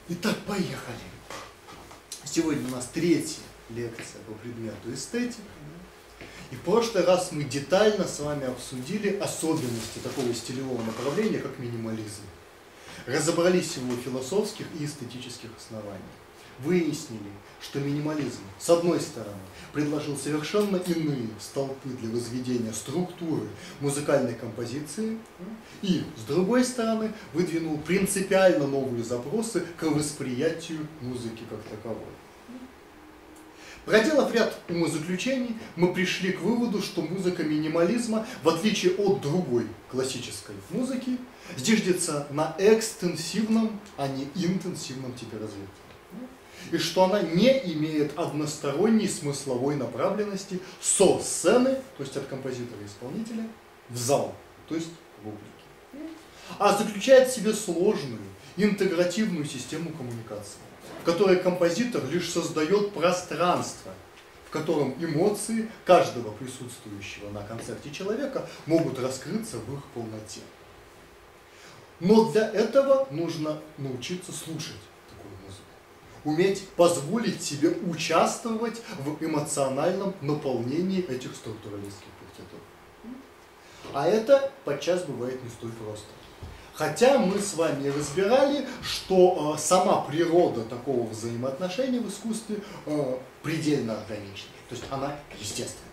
Итак, поехали. Сегодня у нас третья лекция по предмету эстетика. И в прошлый раз мы детально с вами обсудили особенности такого стилевого направления, как минимализм. Разобрались в его философских и эстетических основаниях. Выяснили, что минимализм, с одной стороны, предложил совершенно иные столпы для возведения структуры музыкальной композиции, и, с другой стороны, выдвинул принципиально новые запросы к восприятию музыки как таковой. Проделав ряд умозаключений, мы пришли к выводу, что музыка минимализма, в отличие от другой классической музыки, зиждется на экстенсивном, а не интенсивном типе развития. И что она не имеет односторонней смысловой направленности со сцены, то есть от композитора и исполнителя, в зал, то есть к публике, а заключает в себе сложную, интегративную систему коммуникации, в которой композитор лишь создает пространство, в котором эмоции каждого присутствующего на концерте человека могут раскрыться в их полноте. Но для этого нужно научиться слушать такую музыку, уметь позволить себе участвовать в эмоциональном наполнении этих структуралистских партитур. А это подчас бывает не столь просто. Хотя мы с вами разбирали, что сама природа такого взаимоотношения в искусстве предельно ограничена, то есть она естественна.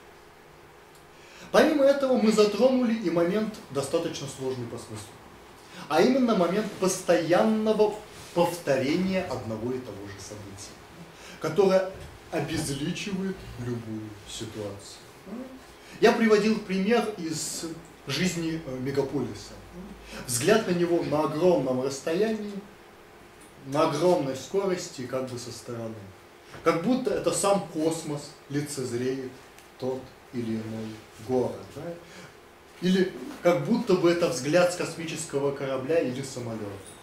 Помимо этого мы затронули и момент достаточно сложный по смыслу, а именно момент постоянного повторения одного и того же события, которое обезличивает любую ситуацию. Я приводил пример из жизни мегаполиса. Взгляд на него на огромном расстоянии, на огромной скорости, как бы со стороны. Как будто это сам космос лицезреет тот или иной город. Да? Или как будто бы это взгляд с космического корабля или самолета.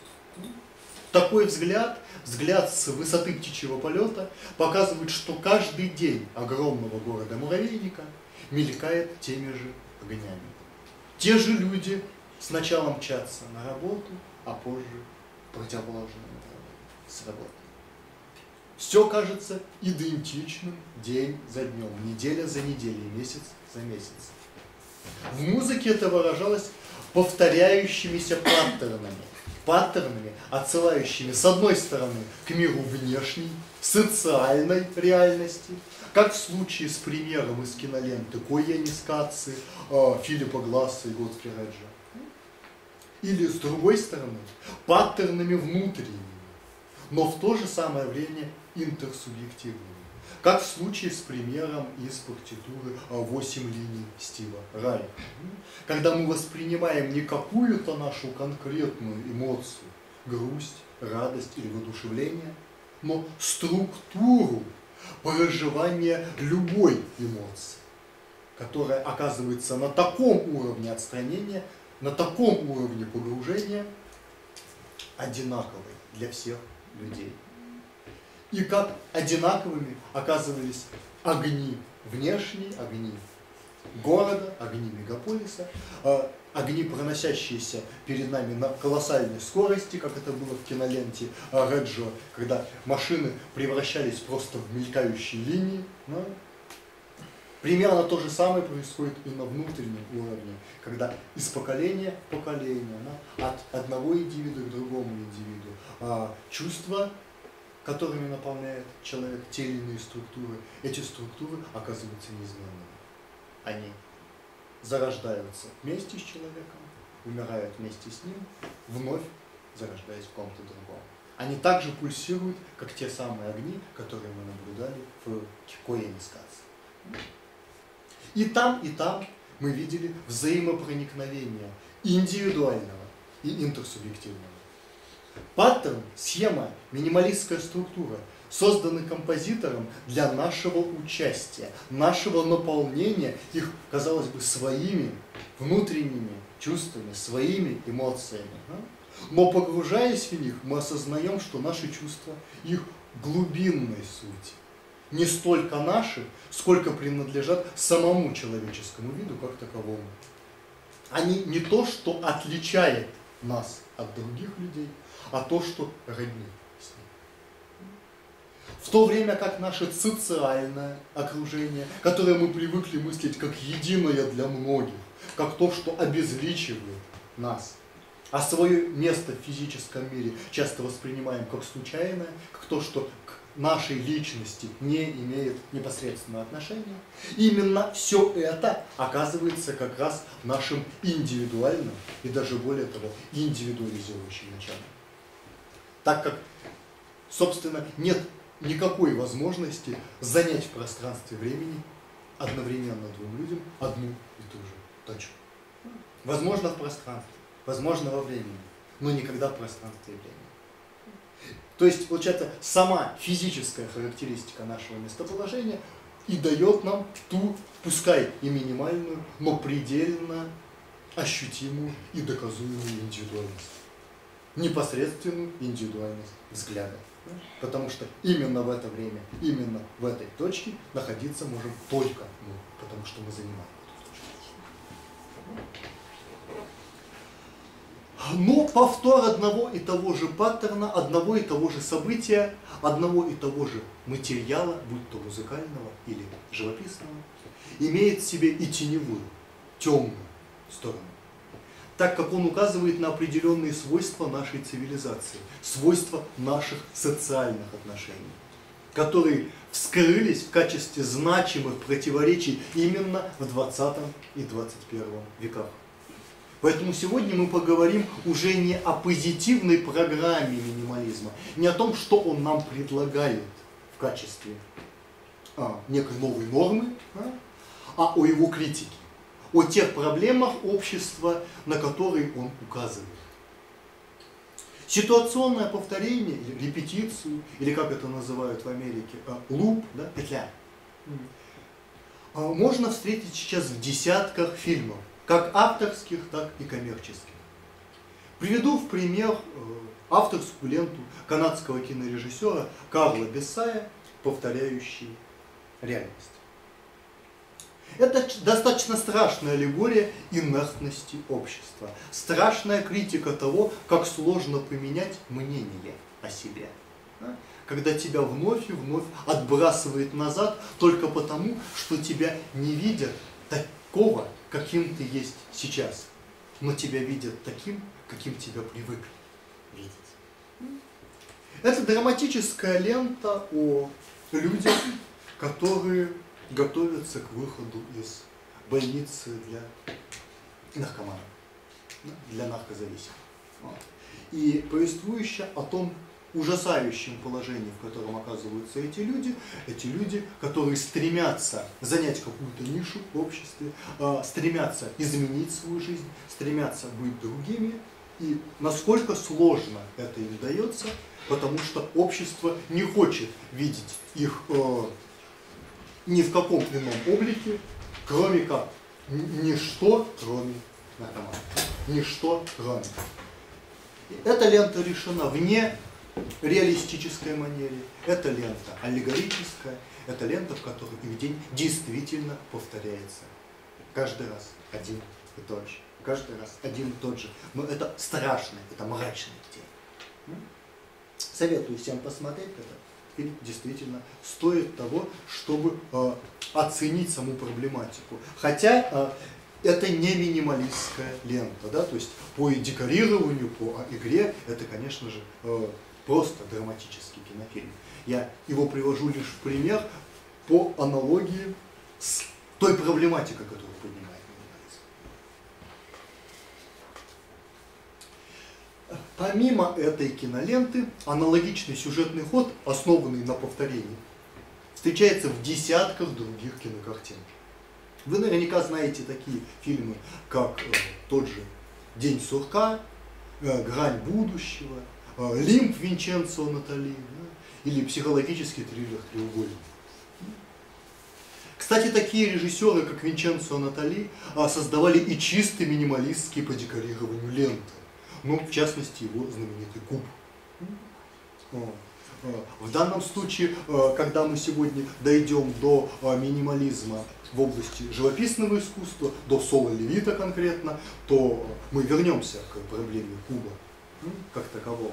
Такой взгляд, взгляд с высоты птичьего полета, показывает, что каждый день огромного города-муравейника мелькает теми же огнями. Те же люди сначала мчатся на работу, а позже в противоположном направлении с работы. Все кажется идентичным день за днем, неделя за неделей, месяц за месяцем. В музыке это выражалось повторяющимися паттернами, отсылающими с одной стороны к миру внешней, социальной реальности, как в случае с примером из киноленты «Коени Скаци» Филиппа Гласса и Готфри Реджа. Или, с другой стороны, паттернами внутренними, но в то же самое время интерсубъективными, как в случае с примером из партитуры «8 линий» Стива Райха. Когда мы воспринимаем не какую-то нашу конкретную эмоцию, грусть, радость или воодушевление, но структуру проживания любой эмоции, которая оказывается на таком уровне отстранения, на таком уровне погружения, одинаковой для всех людей. И как одинаковыми оказывались огни внешние, огни города, огни мегаполиса, огни, проносящиеся перед нами на колоссальной скорости, как это было в киноленте Реджо, когда машины превращались просто в мелькающие линии. Да? Примерно то же самое происходит и на внутреннем уровне, когда из поколения в поколение, да, от одного индивида к другому индивиду, чувства, которыми наполняет человек те или иные структуры, эти структуры оказываются неизменными. Они зарождаются вместе с человеком, умирают вместе с ним, вновь зарождаясь в ком-то другом. Они также пульсируют, как те самые огни, которые мы наблюдали в Коени Скаци. И там мы видели взаимопроникновение индивидуального и интерсубъективного. Паттерн, схема, минималистская структура созданы композитором для нашего участия, нашего наполнения их, казалось бы, своими внутренними чувствами, своими эмоциями. Но погружаясь в них, мы осознаем, что наши чувства, их глубинной сути, не столько наши, сколько принадлежат самому человеческому виду как таковому. Они не то, что отличает нас от других людей, а то, что роднит с ним. В то время как наше социальное окружение, которое мы привыкли мыслить как единое для многих, как то, что обезличивает нас, а свое место в физическом мире часто воспринимаем как случайное, как то, что к нашей личности не имеет непосредственного отношения, именно все это оказывается как раз нашим индивидуальным и даже более того индивидуализирующим началом. Так как, собственно, нет никакой возможности занять в пространстве времени одновременно двум людям одну и ту же точку. Возможно в пространстве, возможно во времени, но никогда в пространстве и времени. То есть, получается, сама физическая характеристика нашего местоположения и дает нам ту, пускай и минимальную, но предельно ощутимую и доказуемую индивидуальность. Непосредственную индивидуальность взгляда. Потому что именно в это время, именно в этой точке находиться можем только мы, потому что мы занимаем эту точку. Но повтор одного и того же паттерна, одного и того же события, одного и того же материала, будь то музыкального или живописного, имеет в себе и теневую, темную сторону, так как он указывает на определенные свойства нашей цивилизации, свойства наших социальных отношений, которые вскрылись в качестве значимых противоречий именно в 20 и 21 веках. Поэтому сегодня мы поговорим уже не о позитивной программе минимализма, не о том, что он нам предлагает в качестве некой новой нормы, а о его критике, о тех проблемах общества, на которые он указывает. Ситуационное повторение, или репетицию, или как это называют в Америке, луп, да, петля, можно встретить сейчас в десятках фильмов, как авторских, так и коммерческих. Приведу в пример авторскую ленту канадского кинорежиссера Карла Бессая «Повторяющий реальность». Это достаточно страшная аллегория инертности общества, страшная критика того, как сложно поменять мнение о себе, когда тебя вновь и вновь отбрасывает назад только потому, что тебя не видят такого, каким ты есть сейчас, но тебя видят таким, каким тебя привыкли видеть. Это драматическая лента о людях, которые готовятся к выходу из больницы для наркоманов, для наркозависимых. И повествующая о том ужасающем положении, в котором оказываются эти люди, которые стремятся занять какую-то нишу в обществе, стремятся изменить свою жизнь, стремятся быть другими, и насколько сложно это им дается, потому что общество не хочет видеть их ни в каком ином облике, кроме как ничто, кроме наркоманов. Ничто, кроме. И эта лента решена вне реалистической манере, это лента аллегорическая, это лента, в которой их день действительно повторяется. Каждый раз один и тот же. Каждый раз один и тот же. Но это страшный, это мрачный день. Советую всем посмотреть этот фильм. Действительно стоит того, чтобы оценить саму проблематику. Хотя это не минималистская лента, да, то есть по декорированию, по игре, это, конечно же, просто драматический кинофильм. Я его привожу лишь в пример по аналогии с той проблематикой, которую поднимает минимализм. Помимо этой киноленты, аналогичный сюжетный ход, основанный на повторении, встречается в десятках других кинокартин. Вы наверняка знаете такие фильмы, как тот же «День сурка», «Грань будущего», «Лимб» Винченцо Натали, да, или психологический триллер «Треугольник». Кстати, такие режиссеры, как Винченцо Натали, создавали и чисто минималистские по декорированию ленты. Ну, в частности, его знаменитый «Куб». В данном случае, когда мы сегодня дойдем до минимализма в области живописного искусства, до Сола Левита конкретно, то мы вернемся к проблеме куба как такового.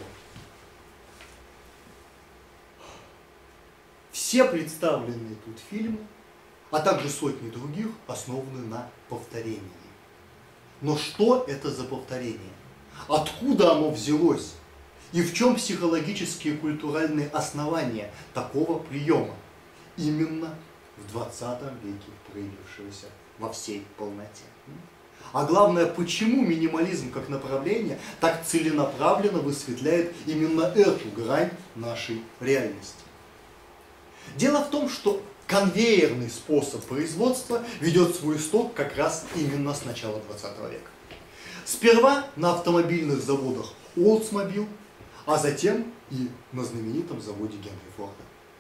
Все представленные тут фильмы, а также сотни других, основаны на повторении. Но что это за повторение? Откуда оно взялось? И в чем психологические и культуральные основания такого приема, именно в 20 веке проявившегося во всей полноте? А главное, почему минимализм как направление так целенаправленно высветляет именно эту грань нашей реальности? Дело в том, что конвейерный способ производства ведет свой исток как раз именно с начала 20 века. Сперва на автомобильных заводах Oldsmobile, а затем и на знаменитом заводе Генри Форда.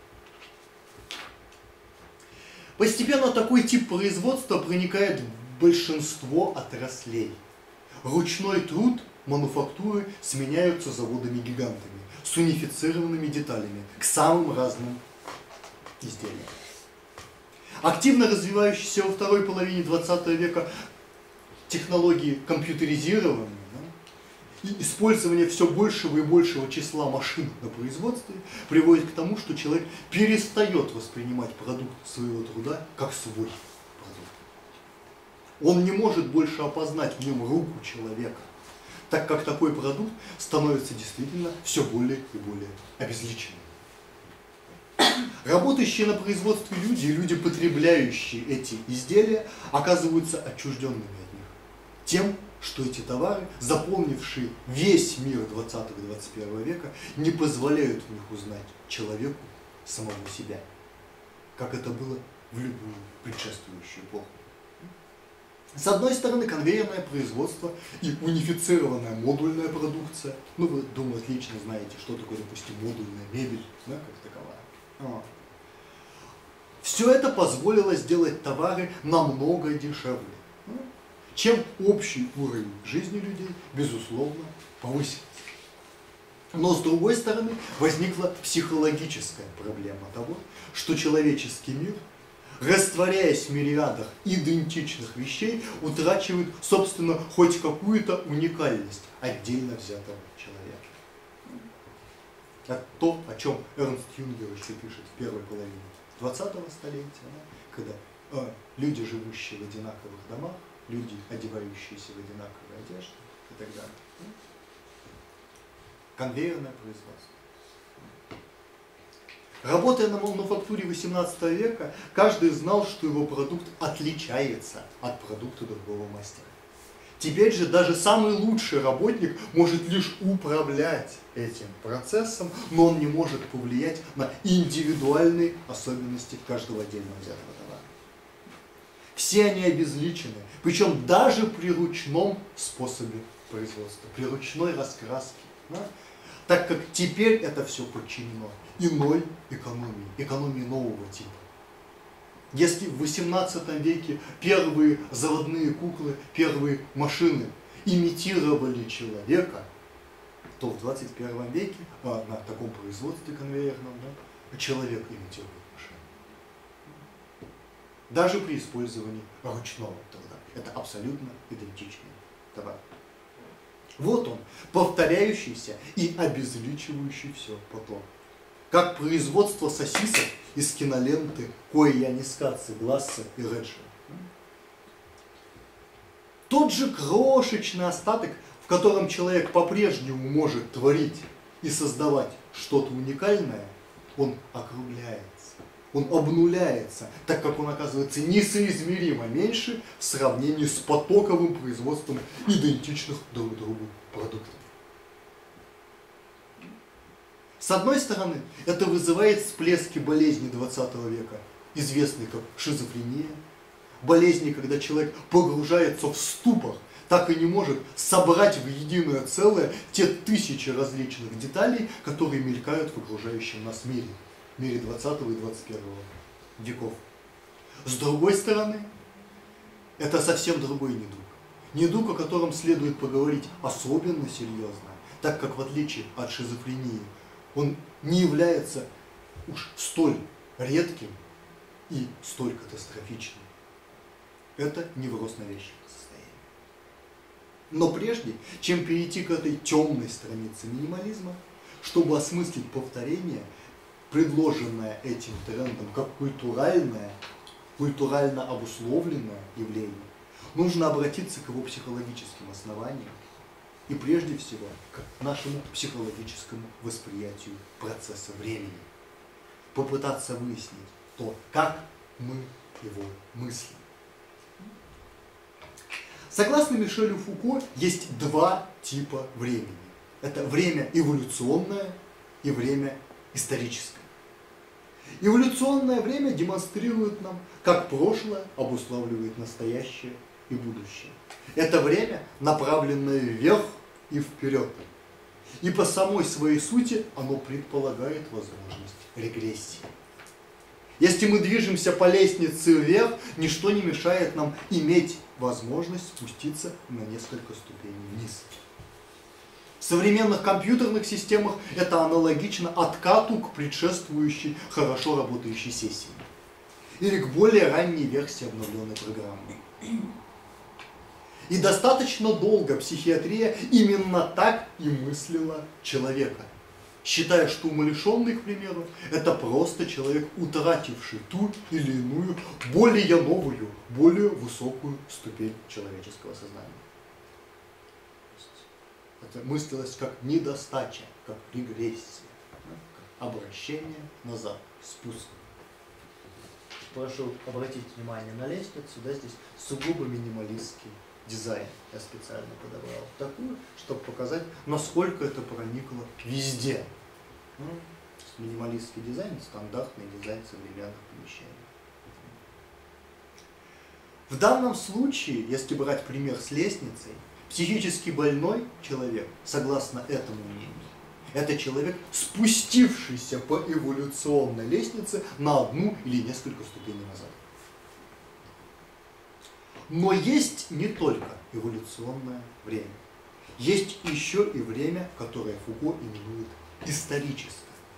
Постепенно такой тип производства проникает в большинство отраслей. Ручной труд, мануфактуры сменяются заводами-гигантами с унифицированными деталями к самым разным изделиям. Активно развивающиеся во второй половине 20 века технологии компьютеризирования, и использование все большего и большего числа машин на производстве приводит к тому, что человек перестает воспринимать продукт своего труда как свой продукт. Он не может больше опознать в нем руку человека, так как такой продукт становится действительно все более и более обезличенным. Работающие на производстве люди и люди, потребляющие эти изделия, оказываются отчужденными от них. Тем, что эти товары, заполнившие весь мир 20-21 века, не позволяют в них узнать человеку самого себя, как это было в любую предшествующую эпоху. С одной стороны, конвейерное производство и унифицированная модульная продукция. Ну, вы, думаю, отлично знаете, что такое, допустим, модульная мебель, да, как таковая. Все это позволило сделать товары намного дешевле, чем общий уровень жизни людей, безусловно, повысился. Но, с другой стороны, возникла психологическая проблема того, что человеческий мир, растворяясь в мириадах идентичных вещей, утрачивает, собственно, хоть какую-то уникальность отдельно взятого человека. Это то, о чем Эрнст Юнгер еще пишет в первой половине 20-го столетия, когда люди, живущие в одинаковых домах, люди, одевающиеся в одинаковые одежды и так далее. Конвейерное производство. Работая на мануфактуре 18 века, каждый знал, что его продукт отличается от продукта другого мастера. Теперь же даже самый лучший работник может лишь управлять этим процессом, но он не может повлиять на индивидуальные особенности каждого отдельно взятого товара. Все они обезличены, причем даже при ручном способе производства, при ручной раскраске, да? Так как теперь это все подчинено иной экономии, экономии нового типа. Если в 18 веке первые заводные куклы, первые машины имитировали человека, то в 21 веке на таком производстве конвейерном, да, человек имитирует машину. Даже при использовании ручного труда. Это абсолютно идентичный товар. Вот он, повторяющийся и обезличивающий все потом. Как производство сосисок из киноленты Кои Янискадзе, Гласса и Реджи. Тот же крошечный остаток, в котором человек по-прежнему может творить и создавать что-то уникальное, он округляется, он обнуляется, так как он оказывается несоизмеримо меньше в сравнении с потоковым производством идентичных друг другу продуктов. С одной стороны, это вызывает всплески болезни 20 века, известной как шизофрения, болезни, когда человек погружается в ступор, так и не может собрать в единое целое те тысячи различных деталей, которые мелькают в окружающем нас мире, в мире 20 и 21 веков. С другой стороны, это совсем другой недуг. Недуг, о котором следует поговорить особенно серьезно, так как в отличие от шизофрении, он не является уж столь редким и столь катастрофичным. Это невроз навязчивого состояния. Но прежде, чем перейти к этой темной странице минимализма, чтобы осмыслить повторение, предложенное этим трендом как культурально обусловленное явление, нужно обратиться к его психологическим основаниям и прежде всего к нашему психологическому восприятию процесса времени. Попытаться выяснить то, как мы его мыслим. Согласно Мишелю Фуко, есть два типа времени. Это время эволюционное и время историческое. Эволюционное время демонстрирует нам, как прошлое обуславливает настоящее и будущее. Это время, направленное вверх и вперед. И по самой своей сути оно предполагает возможность регрессии. Если мы движемся по лестнице вверх, ничто не мешает нам иметь возможность спуститься на несколько ступеней вниз. В современных компьютерных системах это аналогично откату к предшествующей хорошо работающей сессии или к более ранней версии обновленной программы. И достаточно долго психиатрия именно так и мыслила человека, считая, что умалишенный, к примеру, это просто человек, утративший ту или иную, более новую, более высокую ступень человеческого сознания. Это мыслилось как недостача, как регрессия, как обращение назад, спуск. Прошу обратить внимание на лестницу, да, здесь сугубо минималистский дизайн я специально подобрал такую, чтобы показать, насколько это проникло везде. Минималистский дизайн, стандартный дизайн современных помещений. В данном случае, если брать пример с лестницей, психически больной человек, согласно этому мнению, это человек, спустившийся по эволюционной лестнице на одну или несколько ступеней назад. Но есть не только эволюционное время. Есть еще и время, которое Фуко именует историческое.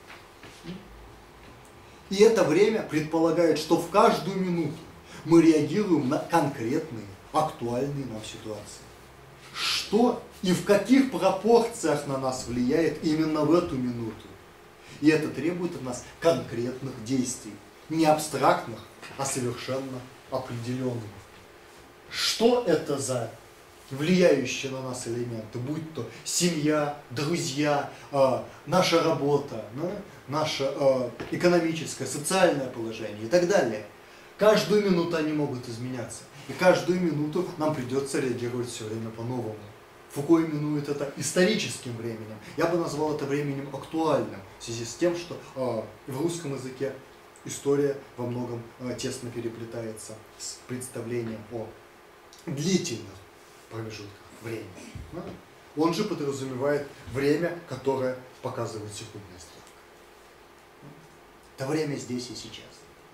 И это время предполагает, что в каждую минуту мы реагируем на конкретные, актуальные нам ситуации. Что и в каких пропорциях на нас влияет именно в эту минуту. И это требует от нас конкретных действий. Не абстрактных, а совершенно определенных. Что это за влияющие на нас элементы, будь то семья, друзья, наша работа, наше экономическое, социальное положение и так далее. Каждую минуту они могут изменяться. И каждую минуту нам придется реагировать все время по-новому. Фуко именует это историческим временем. Я бы назвал это временем актуальным, в связи с тем, что в русском языке история во многом тесно переплетается с представлением о длительных промежутках времени. Он же подразумевает время, которое показывает секундная стрелка. Это время здесь и сейчас.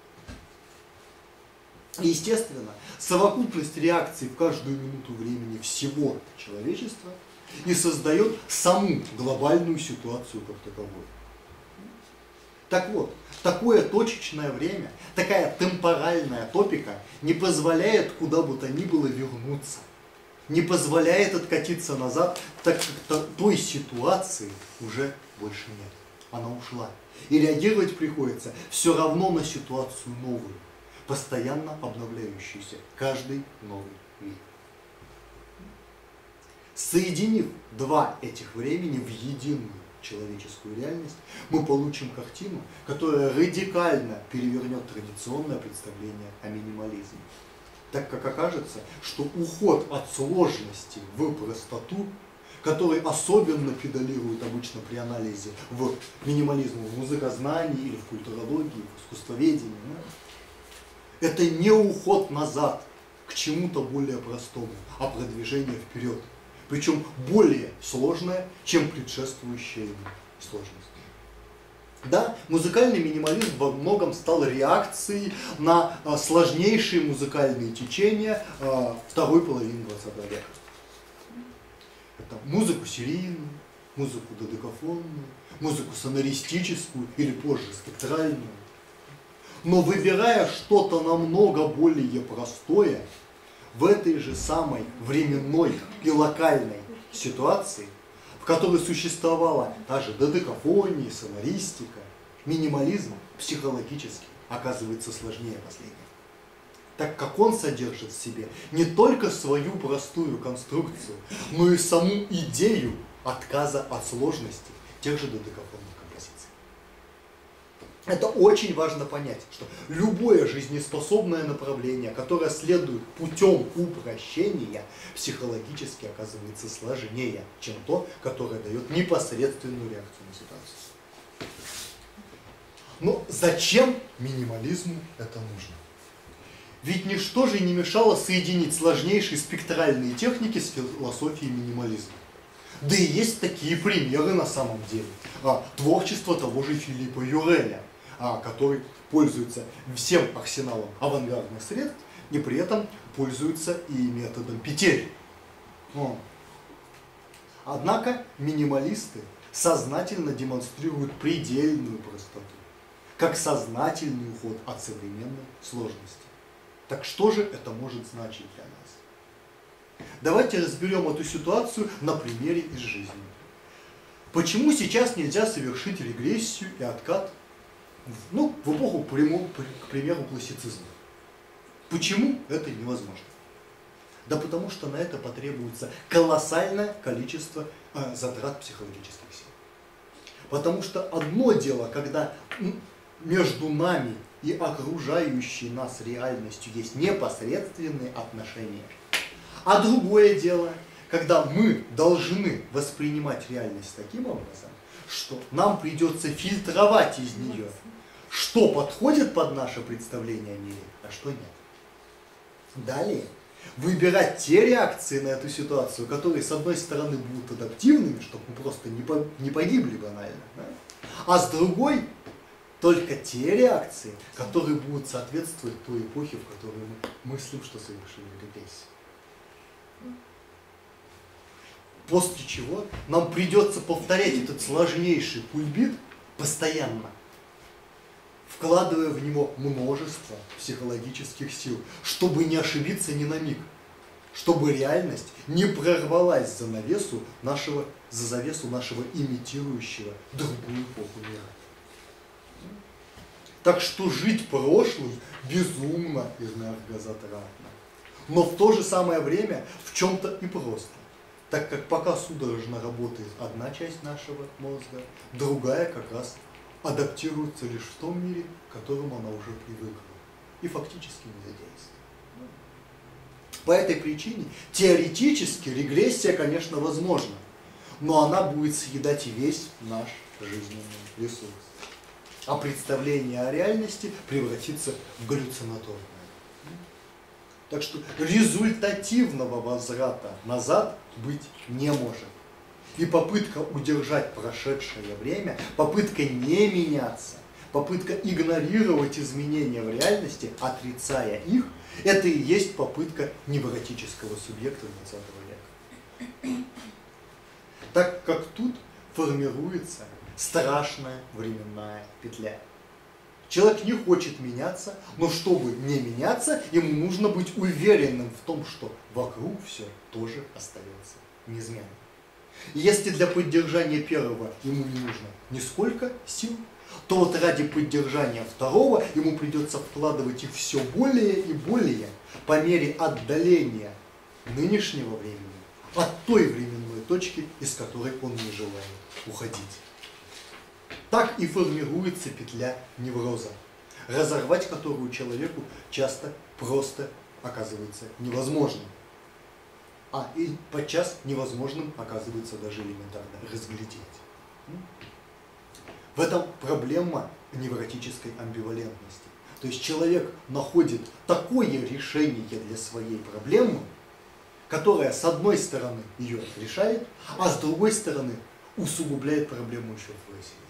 И, естественно, совокупность реакций в каждую минуту времени всего человечества и создает саму глобальную ситуацию как таковую. Так вот, такое точечное время, такая темпоральная топика не позволяет куда бы то ни было вернуться, не позволяет откатиться назад, так как той ситуации уже больше нет. Она ушла. И реагировать приходится все равно на ситуацию новую, постоянно обновляющуюся, каждый новый миг. Соединив два этих времени в единую человеческую реальность, мы получим картину, которая радикально перевернет традиционное представление о минимализме. Так как окажется, что уход от сложности в простоту, который особенно педалирует обычно при анализе в минимализм в музыкознании или в культурологии, в искусствоведении, это не уход назад к чему-то более простому, а продвижение вперед. Причем более сложное, чем предшествующая ему сложность. Да, музыкальный минимализм во многом стал реакцией на сложнейшие музыкальные течения второй половины 20 века. Это музыку серийную, музыку додекафонную, музыку сонористическую или позже спектральную. Но выбирая что-то намного более простое, в этой же самой временной и локальной ситуации, в которой существовала та же додекафония, сонористика, минимализм психологически оказывается сложнее последнего, так как он содержит в себе не только свою простую конструкцию, но и саму идею отказа от сложности тех же додекафонных композиций. Это очень важно понять, что любое жизнеспособное направление, которое следует путем упрощения, психологически оказывается сложнее, чем то, которое дает непосредственную реакцию на ситуацию. Но зачем минимализму это нужно? Ведь ничто же не мешало соединить сложнейшие спектральные техники с философией минимализма. Да и есть такие примеры на самом деле. Творчество того же Филиппа Юреля, который пользуется всем арсеналом авангардных средств и при этом пользуется и методом петель. Однако минималисты сознательно демонстрируют предельную простоту, как сознательный уход от современной сложности. Так что же это может значить для нас? Давайте разберем эту ситуацию на примере из жизни. Почему сейчас нельзя совершить регрессию и откат в эпоху, к примеру, классицизма? Почему это невозможно? Да потому что на это потребуется колоссальное количество затрат психологических сил. Потому что одно дело, когда между нами и окружающей нас реальностью есть непосредственные отношения. А другое дело, когда мы должны воспринимать реальность таким образом, что нам придется фильтровать из нее, что подходит под наше представление о мире, а что нет. Далее, выбирать те реакции на эту ситуацию, которые, с одной стороны, будут адаптивными, чтобы мы просто не погибли банально, да? А с другой, только те реакции, которые будут соответствовать той эпохе, в которой мы мыслим, что совершили регрессию. После чего нам придется повторять этот сложнейший кульбит постоянно, вкладывая в него множество психологических сил, чтобы не ошибиться ни на миг, чтобы реальность не прорвалась за завесу нашего имитирующего другую эпоху мира. Так что жить прошлым безумно энергозатратно. Но в то же самое время в чем-то и просто. Так как пока судорожно работает одна часть нашего мозга, другая как раз адаптируется лишь в том мире, к которому она уже привыкла. И фактически не задействует. По этой причине теоретически регрессия, конечно, возможна. Но она будет съедать весь наш жизненный ресурс. А представление о реальности превратится в галлюцинаторное. Так что результативного возврата назад быть не может. И попытка удержать прошедшее время, попытка не меняться, попытка игнорировать изменения в реальности, отрицая их, это и есть попытка невротического субъекта 20 века. Так как тут формируется страшная временная петля. Человек не хочет меняться, но чтобы не меняться, ему нужно быть уверенным в том, что вокруг все тоже остается неизменным. И если для поддержания первого ему не нужно нисколько сил, то вот ради поддержания второго ему придется вкладывать их все более и более по мере отдаления нынешнего времени от той временной точки, из которой он не желает уходить. Так и формируется петля невроза, разорвать которую человеку часто просто оказывается невозможным. А и подчас невозможным оказывается даже элементарно разглядеть. В этом проблема невротической амбивалентности. То есть человек находит такое решение для своей проблемы, которое с одной стороны ее решает, а с другой стороны усугубляет проблему еще вдвое сильнее.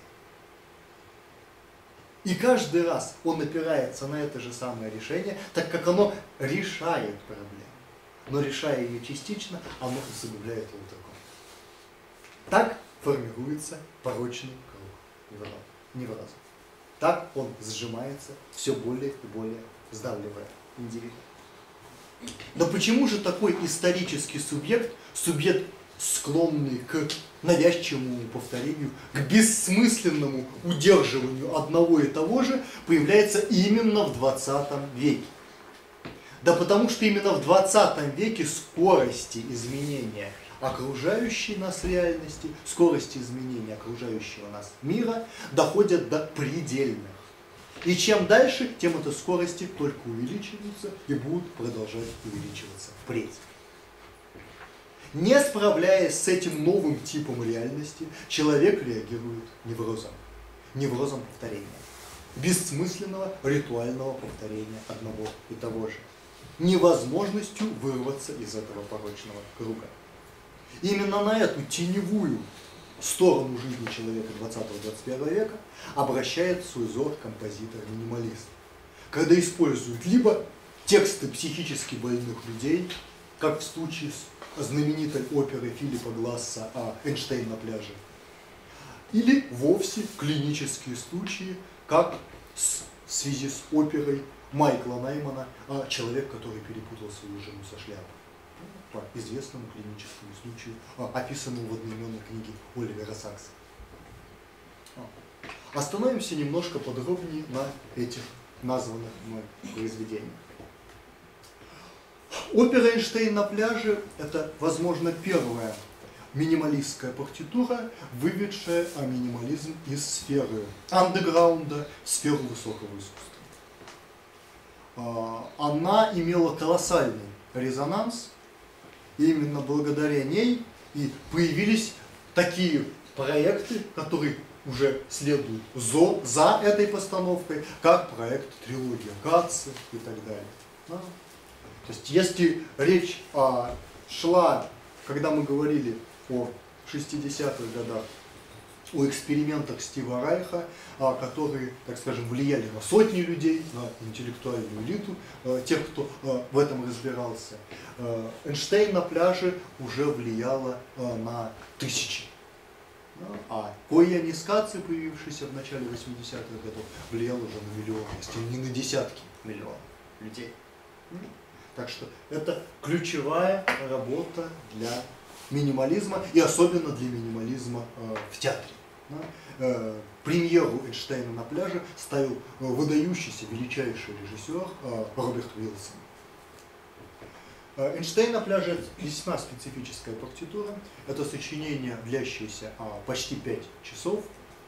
И каждый раз он опирается на это же самое решение, так как оно решает проблему. Но решая ее частично, оно усугубляет его другом. Так формируется порочный круг невроза. Так он сжимается, все более и более сдавливая индивида. Но почему же такой исторический субъект, склонный к навязчивому повторению, к бессмысленному удерживанию одного и того же, появляется именно в 20 веке? Да потому что именно в 20 веке скорости изменения окружающей нас реальности, скорости изменения окружающего нас мира доходят до предельных. И чем дальше, тем эти скорости только увеличиваются и будут продолжать увеличиваться впредь. Не справляясь с этим новым типом реальности, человек реагирует неврозом повторения, бессмысленного ритуального повторения одного и того же, невозможностью вырваться из этого порочного круга. Именно на эту теневую сторону жизни человека 20-21 века обращает свой взор композитор-минималист, когда использует либо тексты психически больных людей, как в случае с знаменитой оперой Филиппа Гласса «Эйнштейн на пляже», или вовсе клинические случаи, как в связи с оперой Майкла Наймана «Человек, который перепутал свою жену со шляпой», по известному клиническому случаю, описанному в одноименной книге Оливера Сакса. Остановимся немножко подробнее на этих названных мной произведениях. Опера «Эйнштейн на пляже» – это, возможно, первая минималистская партитура, выведшая минимализм из сферы андеграунда в сферу высокого искусства. Она имела колоссальный резонанс, и именно благодаря ней и появились такие проекты, которые уже следуют за этой постановкой, как проект «Трилогия Катца» и так далее. То есть, если речь шла, когда мы говорили о 60-х годах, о экспериментах Стива Райха, которые, так скажем, влияли на сотни людей, на интеллектуальную элиту, тех, кто в этом разбирался, Эйнштейн на пляже уже влияла на тысячи. А Койя Нискадзе, появившийся в начале 80-х годов, влиял уже на миллионы, если не на десятки миллионов людей. Так что это ключевая работа для минимализма, и особенно для минимализма в театре. Премьеру Эйнштейна на пляже ставил выдающийся, величайший режиссер Роберт Уилсон. Эйнштейн на пляже – весьма специфическая партитура. Это сочинение, длящееся почти 5 часов.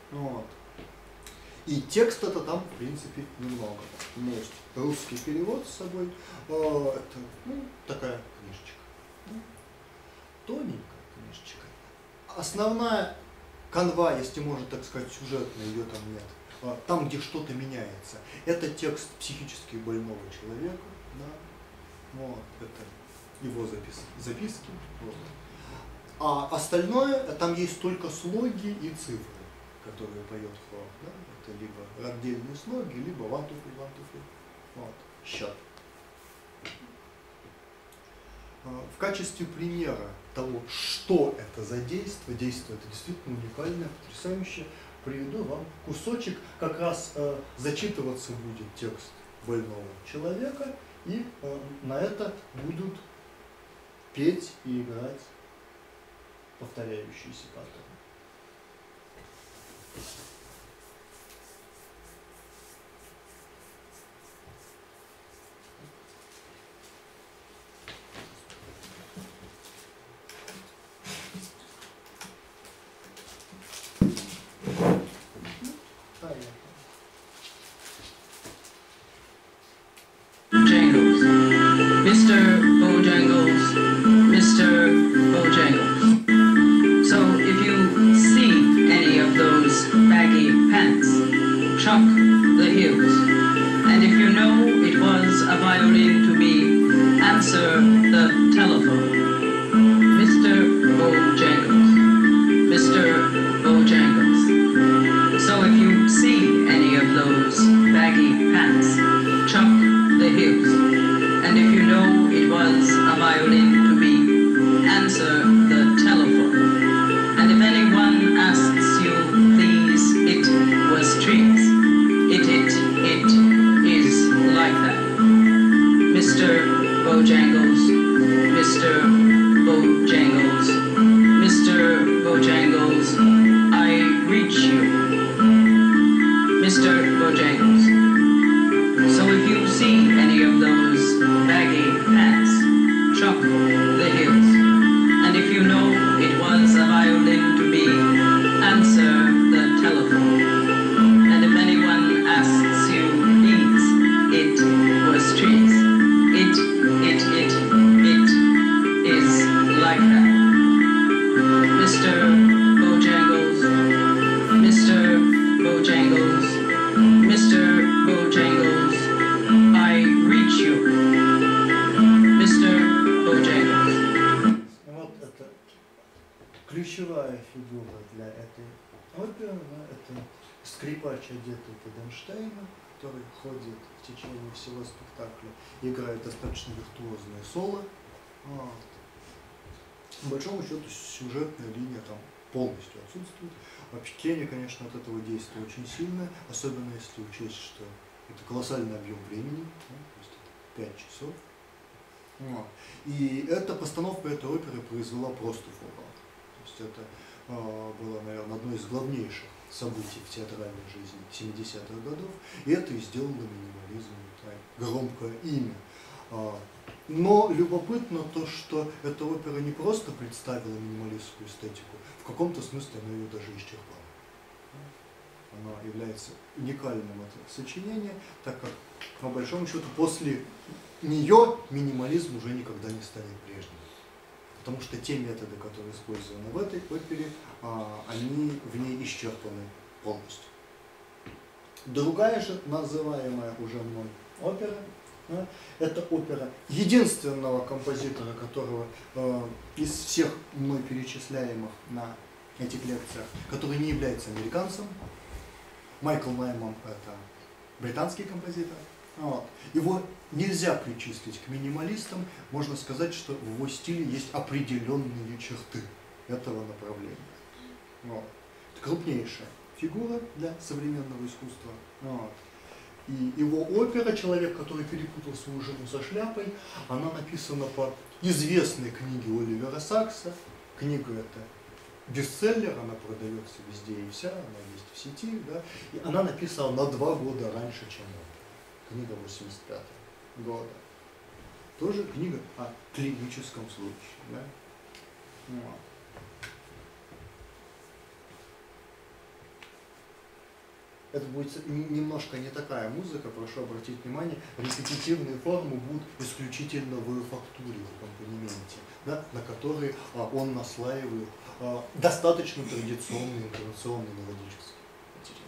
И текста-то там, в принципе, немного. У меня есть русский перевод с собой. Это такая книжечка. Тоненькая книжечка. Основная канва, если можно так сказать, сюжетная, ее там нет. Там, где что-то меняется. Это текст психически больного человека. Да? Это его записки. А остальное, там есть только слоги и цифры, которые поет хор. Да? Это либо раздельные слоги, либо вантуфель. Счет. В качестве примера того, что это за действие это действительно уникальное, потрясающее, приведу вам кусочек, как раз зачитываться будет текст больного человека, и на это будут петь и играть повторяющиеся паттерны. Violin to be, answer the telephone. And if anyone Опера, да, это скрипач, одетый под Эйнштейна, который ходит в течение всего спектакля, играет достаточно виртуозное соло. По большому счету сюжетная линия там полностью отсутствует. Впечатление, конечно, от этого действия очень сильное, особенно если учесть, что это колоссальный объем времени, да, то есть 5 часов. И эта постановка этой оперы произвела просто фурор. То есть это было, наверное, одно из главнейших событий в театральной жизни 70-х годов, и это и сделало минимализм громкое имя. Но любопытно то, что эта опера не просто представила минималистскую эстетику, в каком-то смысле она ее даже исчерпала. Она является уникальным это сочинение, так как, по большому счету, после нее минимализм уже никогда не станет прежним. Потому что те методы, которые использованы в этой опере, они в ней исчерпаны полностью. Другая же, называемая уже мной опера, это опера единственного композитора, которого из всех мной перечисляемых на этих лекциях, который не является американцем. Майкл Найман — это британский композитор. Его нельзя причислить к минималистам, можно сказать, что в его стиле есть определенные черты этого направления. Это крупнейшая фигура для современного искусства. И его опера «Человек, который перепутал свою жену со шляпой», она написана по известной книге Оливера Сакса. Книга эта бестселлер, она продается везде и вся, она есть в сети, да? И она написана на 2 года раньше, чем опера. Книга 85-го года. Тоже книга о клиническом случае. Да? Это будет немножко не такая музыка, прошу обратить внимание, репетитивные формы будут исключительно в фактуре, в аккомпанементе, да, на которые он наслаивает достаточно традиционный интонационный мелодический материал.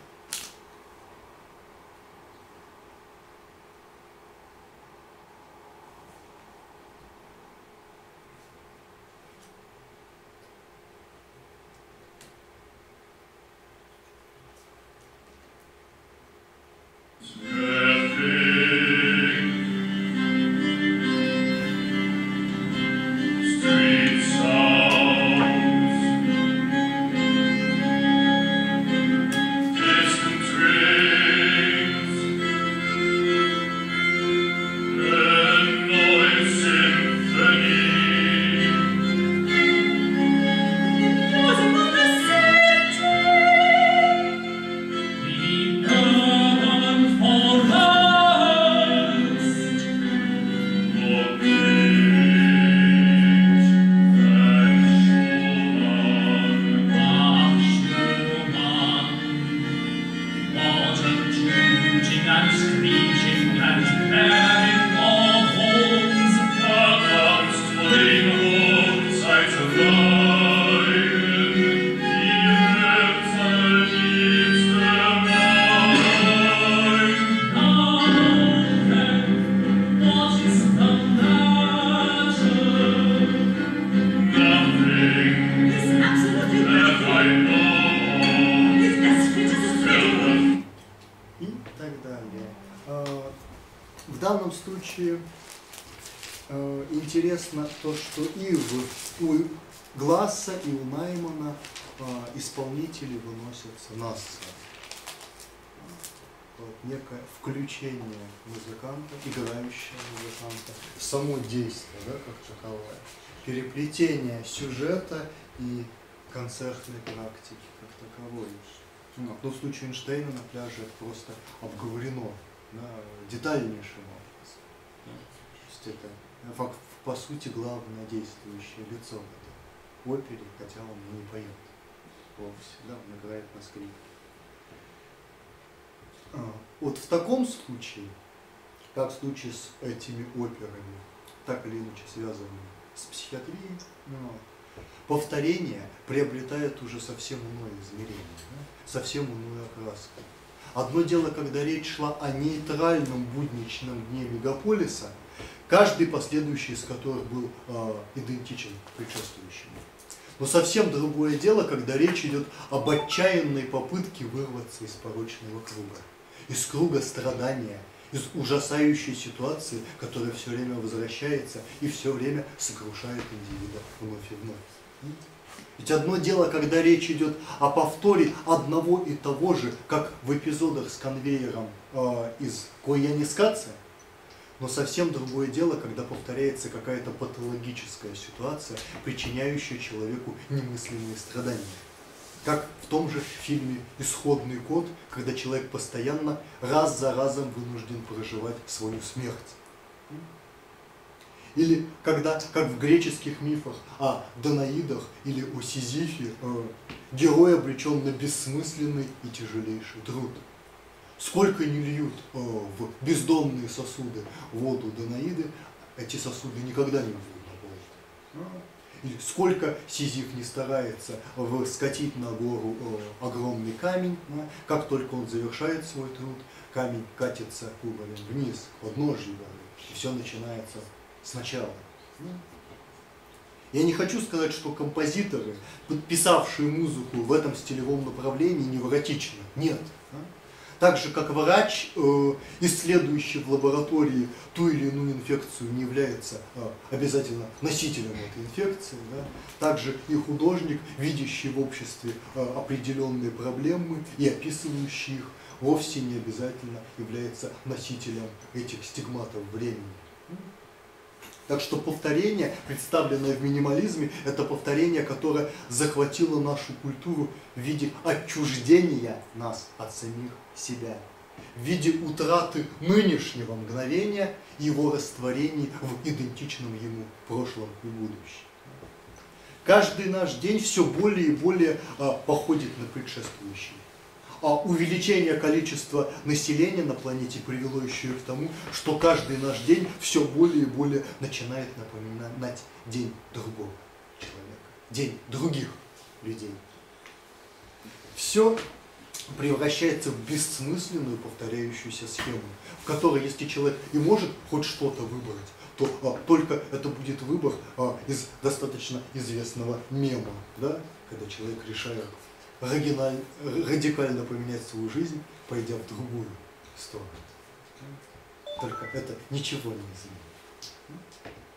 В данном случае интересно то, что и у Гласса, и у Наймана исполнители выносятся на сцену. Некое включение музыканта, играющего музыканта, в само действие, да, как таковое, переплетение сюжета и концертной практики как таковой. Но в случае Эйнштейна на пляже это просто обговорено, да, детальнейшим образом. Да. То есть это, по сути, главное действующее лицо в этой опере, хотя он не поет вовсе, да, он играет на скрипке. Вот в таком случае, как в случае с этими операми, так или иначе связанными с психиатрией, повторение приобретает уже совсем иное измерение, да? Совсем иную окраску. Одно дело, когда речь шла о нейтральном будничном дне мегаполиса, каждый последующий из которых был идентичен предшествующему. Но совсем другое дело, когда речь идет об отчаянной попытке вырваться из порочного круга, из круга страдания, из ужасающей ситуации, которая все время возвращается и все время сокрушает индивида вновь и вновь. Ведь одно дело, когда речь идет о повторе одного и того же, как в эпизодах с конвейером из Коянискаца, но совсем другое дело, когда повторяется какая-то патологическая ситуация, причиняющая человеку немыслимые страдания. Как в том же фильме «Исходный код», когда человек постоянно раз за разом вынужден проживать свою смерть. Или когда, как в греческих мифах о Данаидах или о Сизифе, герой обречен на бессмысленный и тяжелейший труд. Сколько не льют в бездонные сосуды воду Данаиды, эти сосуды никогда не будут наполнены. Или сколько Сизиф не старается скатить на гору огромный камень, как только он завершает свой труд, камень катится кубарем вниз, к подножью горы, и все начинается сначала. Я не хочу сказать, что композиторы, подписавшие музыку в этом стилевом направлении, невротичны. Нет. Так же, как врач, исследующий в лаборатории ту или иную инфекцию, не является обязательно носителем этой инфекции, да? Также и художник, видящий в обществе определенные проблемы и описывающий их, вовсе не обязательно является носителем этих стигматов времени. Так что повторение, представленное в минимализме, это повторение, которое захватило нашу культуру в виде отчуждения нас от самих себя, в виде утраты нынешнего мгновения и его растворения в идентичном ему прошлом и будущем. Каждый наш день все более и более походит на предшествующий. А увеличение количества населения на планете привело еще и к тому, что каждый наш день все более и более начинает напоминать день другого человека, день других людей. Все превращается в бессмысленную повторяющуюся схему, в которой, если человек и может хоть что-то выбрать, то только это будет выбор из достаточно известного мема, да? Когда человек решает радикально поменять свою жизнь, пойдя в другую сторону. Только это ничего не изменит.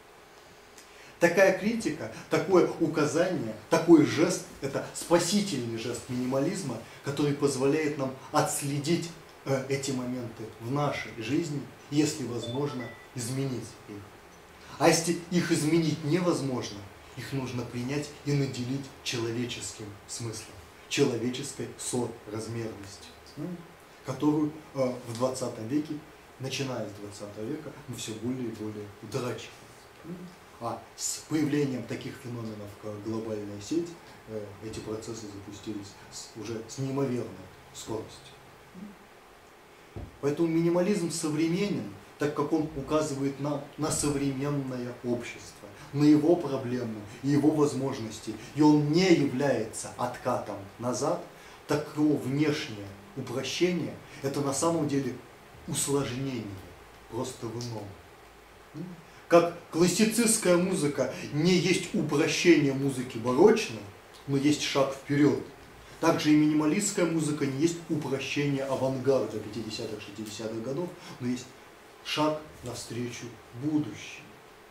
Такая критика, такое указание, такой жест – это спасительный жест минимализма, который позволяет нам отследить эти моменты в нашей жизни, если возможно, изменить их. А если их изменить невозможно, их нужно принять и наделить человеческим смыслом, человеческой соразмерностью, которую в 20 веке, начиная с 20 века, мы все более и более утрачиваем. А с появлением таких феноменов, как глобальная сеть, эти процессы запустились уже с неимоверной скоростью. Поэтому минимализм современен, так как он указывает нам на современное общество, на его проблему и его возможности. И он не является откатом назад, так как его внешнее упрощение – это на самом деле усложнение, просто в ином. Как классицистская музыка не есть упрощение музыки барочной, но есть шаг вперед. Также и минималистская музыка не есть упрощение авангарда 50-х, 60-х годов, но есть шаг навстречу будущему.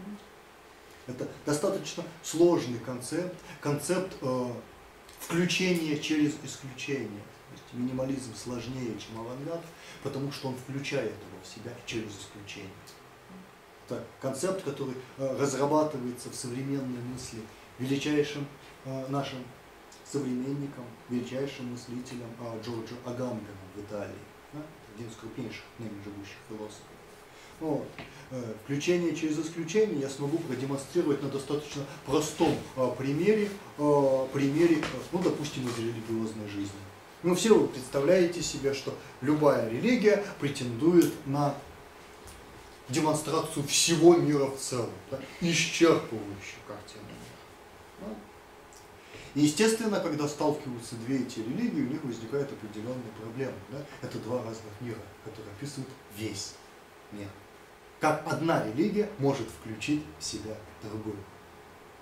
Это достаточно сложный концепт включения через исключение. То есть минимализм сложнее, чем авангард, потому что он включает его в себя через исключение. Это концепт, который разрабатывается в современной мысли величайшим нашим современником, величайшим мыслителем Джорджо Агамбеном в Италии. Один из крупнейших ныне живущих философов. Вот. Включение через исключение я смогу продемонстрировать на достаточно простом примере, ну, допустим, из религиозной жизни. Ну, все вы представляете себе, что любая религия претендует на демонстрацию всего мира в целом, да, исчерпывающую картину мира. И естественно, когда сталкиваются две эти религии, у них возникают определенные проблемы. Да? Это два разных мира, которые описывают весь мир. Как одна религия может включить в себя другую.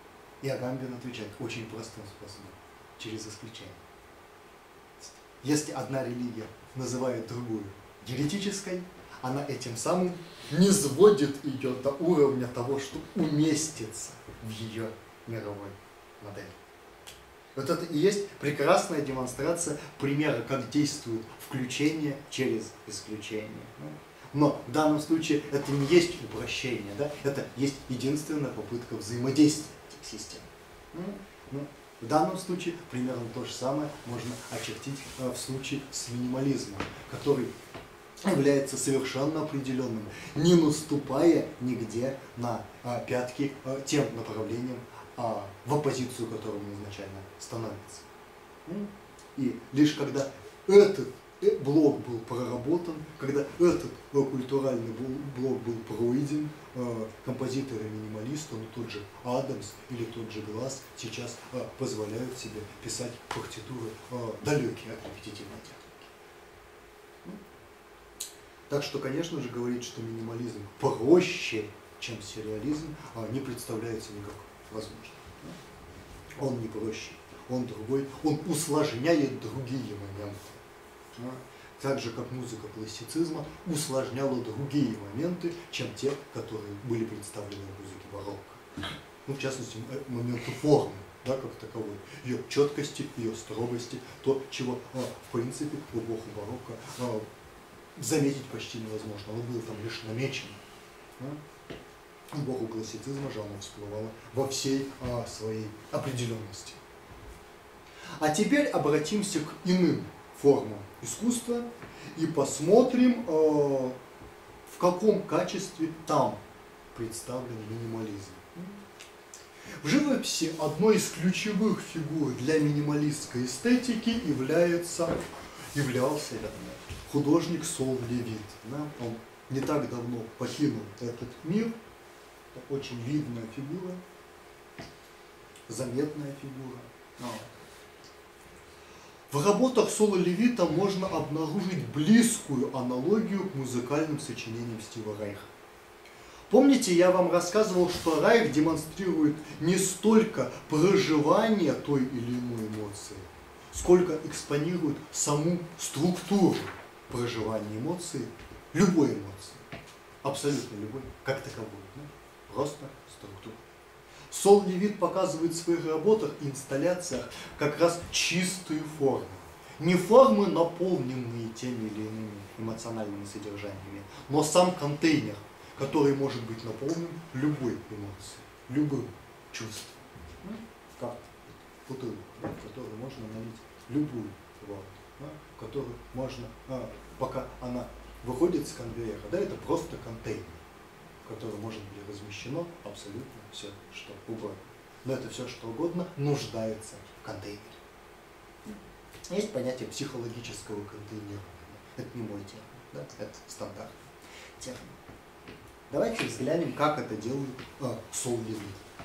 И Агамбин отвечает очень простым способом, через исключение. Если одна религия называет другую еретической, она этим самым не сводит ее до уровня того, что уместится в ее мировой модели. Вот это и есть прекрасная демонстрация примера, как действует включение через исключение. Но в данном случае это не есть упрощение, да? Это есть единственная попытка взаимодействия этих систем. В данном случае примерно то же самое можно очертить в случае с минимализмом, который является совершенно определенным, не наступая нигде на пятки тем направлениям, в оппозицию которому изначально становится. И лишь когда этот блок был проработан, когда этот культуральный блок был пройден, композиторы-минималисты, тот же Адамс или тот же Гласс сейчас позволяют себе писать партитуры, далекие от репетитивной техники. Так что, конечно же, говорить, что минимализм проще, чем сюрреализм, не представляется никак возможным. Он не проще, он другой, он усложняет другие моменты. Так же, как музыка классицизма усложняла другие моменты, чем те, которые были представлены в музыке барокко. В частности, моменты формы, да, как таковой, ее четкости, ее строгости, то, чего, в принципе, в эпоху барокко заметить почти невозможно. Оно было там лишь намечено. В эпоху классицизма же оно всплывало во всей своей определенности. А теперь обратимся к иным формам искусства и посмотрим, в каком качестве там представлен минимализм. В живописи одной из ключевых фигур для минималистской эстетики являлся художник Сол Левит. Он не так давно покинул этот мир. Это очень видная фигура, заметная фигура. В работах Сола Левита можно обнаружить близкую аналогию к музыкальным сочинениям Стива Райха. Помните, я вам рассказывал, что Райх демонстрирует не столько проживание той или иной эмоции, сколько экспонирует саму структуру проживания эмоции, любой эмоции, абсолютно любой, как таковой, просто структура. Сол Левит показывает в своих работах и инсталляциях как раз чистые формы. Не формы, наполненные теми или иными эмоциональными содержаниями, но сам контейнер, который может быть наполнен любой эмоцией, любым чувством. Как бутылку, в которую можно налить любую воду, в которую можно, пока она выходит с конвейера, это просто контейнер, в котором может быть размещено абсолютно все, что угодно. Но это все, что угодно, нуждается в контейнере. Есть понятие психологического контейнирования. Это не мой термин, это стандартный термин. Давайте взглянем, как это делает Сол Левит.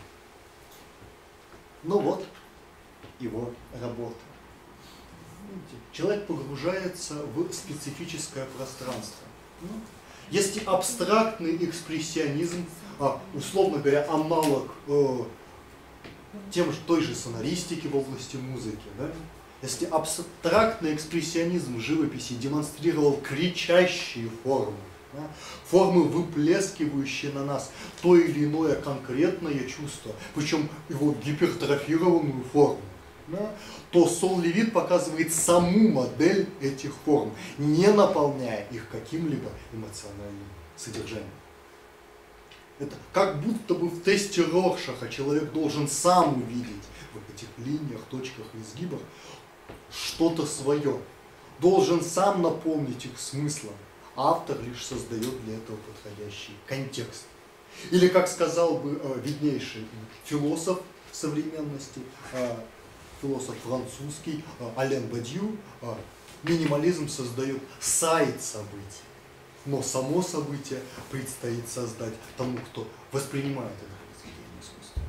Вот его работа. Человек погружается в специфическое пространство. Если абстрактный экспрессионизм, условно говоря, аналог той же сонористики в области музыки, если абстрактный экспрессионизм в живописи демонстрировал кричащие формы, формы, выплескивающие на нас то или иное конкретное чувство, причем его гипертрофированную форму, то Сол Левит показывает саму модель этих форм, не наполняя их каким-либо эмоциональным содержанием. Это как будто бы в тесте Роршаха человек должен сам увидеть в этих линиях, точках и изгибах что-то свое, должен сам наполнить их смыслом. Автор лишь создает для этого подходящий контекст. Или, как сказал бы виднейший философ современности, философ французский Ален Бадью, минимализм создает сайт событий, но само событие предстоит создать тому, кто воспринимает это произведение искусства.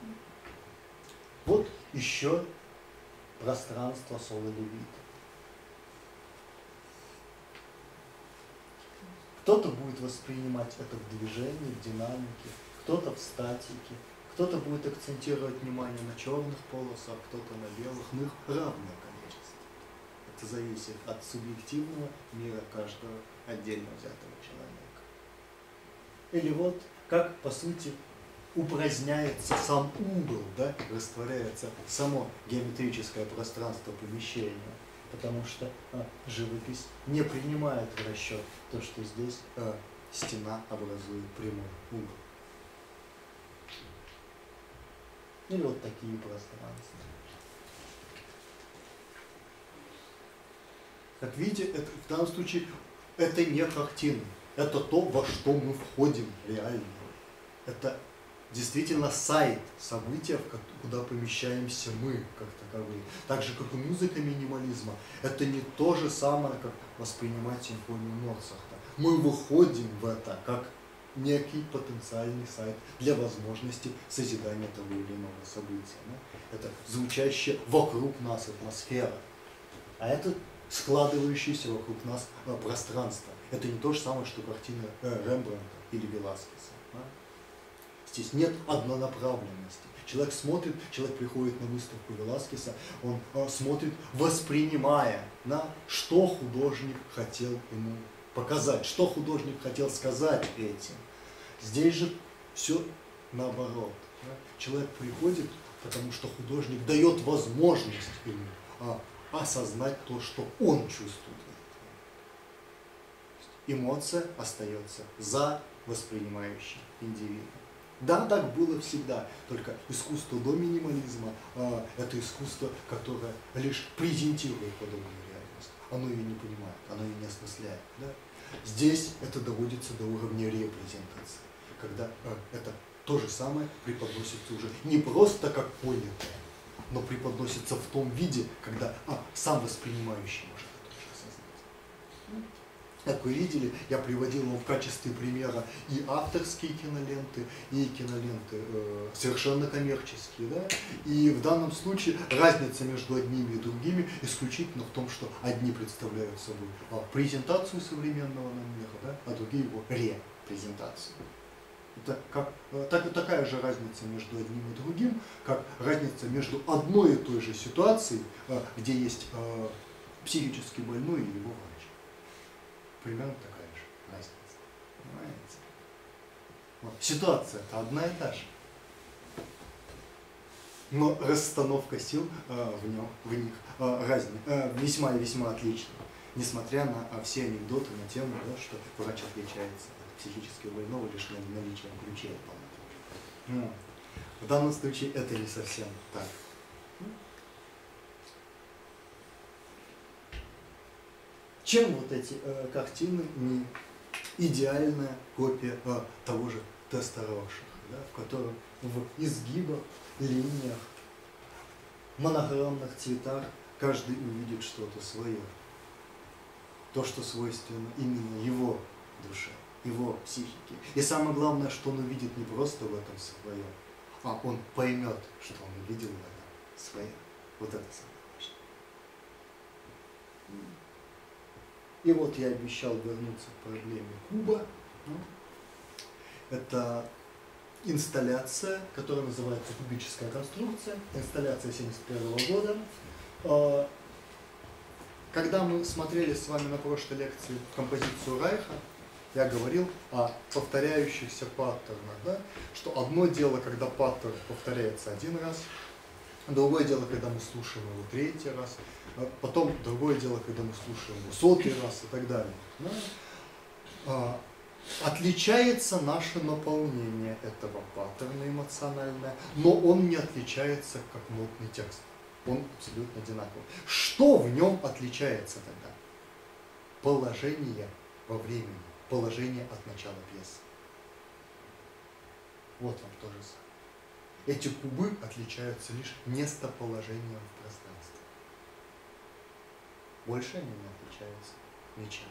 Вот еще пространство Сола Левита. Кто-то будет воспринимать это в движении, в динамике, кто-то в статике, Кто-то будет акцентировать внимание на черных полосах, кто-то на белых, но их равное количество. Это зависит от субъективного мира каждого отдельно взятого человека. Или вот как, по сути, упраздняется сам угол, да, растворяется само геометрическое пространство помещения, потому что живопись не принимает в расчет то, что здесь стена образует прямой угол. Или вот такие пространства. Как видите, это, в данном случае это не картина, это то, во что мы входим реально. Это действительно сайт, события, куда помещаемся мы, как таковые. Так же, как и музыка минимализма, это не то же самое, как воспринимать симфонию Моцарта. Мы выходим в это как некий потенциальный сайт для возможности созидания того или иного события. Да? Это звучащая вокруг нас атмосфера, а это складывающееся вокруг нас пространство. Это не то же самое, что картина Рембрандта или Веласкеса. Да? Здесь нет однонаправленности. Человек смотрит, человек приходит на выставку Веласкеса, он смотрит, воспринимая, да, что художник хотел ему показать, что художник хотел сказать этим. Здесь же все наоборот. Да? Человек приходит, потому что художник дает возможность ему осознать то, что он чувствует. Эмоция остается за воспринимающим индивидом. Да, так было всегда, только искусство до минимализма это искусство, которое лишь презентирует подобную реальность. Оно ее не понимает, оно ее не осмысляет. Да? Здесь это доводится до уровня репрезентации, когда это то же самое преподносится уже не просто как понятое, но преподносится в том виде, когда сам воспринимающий может это уже осознать. Как вы видели, я приводил вам в качестве примера и авторские киноленты, и киноленты совершенно коммерческие. Да? И в данном случае разница между одними и другими исключительно в том, что одни представляют собой презентацию современного нам мира, да? А другие его репрезентацию. Это такая же разница между одним и другим, как разница между одной и той же ситуацией, где есть психически больной и его врач. Примерно такая же разница. Понимаете? Вот. Ситуация-то одна и та же. Но расстановка сил в них весьма и весьма отлична. Несмотря на все анекдоты на тему, да, что врач отличается от психически больного лишь наличием ключей от палаты. В данном случае это не совсем так. Чем вот эти картины не идеальная копия того же теста Роршаха, да, в котором в изгибах, линиях, монохромных цветах каждый увидит что-то свое. То, что свойственно именно его душе, его психике. И самое главное, что он увидит не просто в этом свое, а он поймет, что он увидел в этом свое. Вот это самое важное. И вот я обещал вернуться к проблеме куба. Это инсталляция, которая называется «Кубическая конструкция», инсталляция 1971 года. Когда мы смотрели с вами на прошлой лекции композицию Райха, я говорил о повторяющихся паттернах, да? Что одно дело, когда паттерн повторяется один раз, другое дело, когда мы слушаем его третий раз, потом другое дело, когда мы слушаем его 100-й раз и так далее. Да? Отличается наше наполнение этого паттерна эмоциональное, но он не отличается как нотный текст. Он абсолютно одинаковый. Что в нем отличается тогда? Положение во времени, положение от начала пьесы. Вот вам то же самое. Эти кубы отличаются лишь местоположением в пространстве. Больше они не отличаются ничем.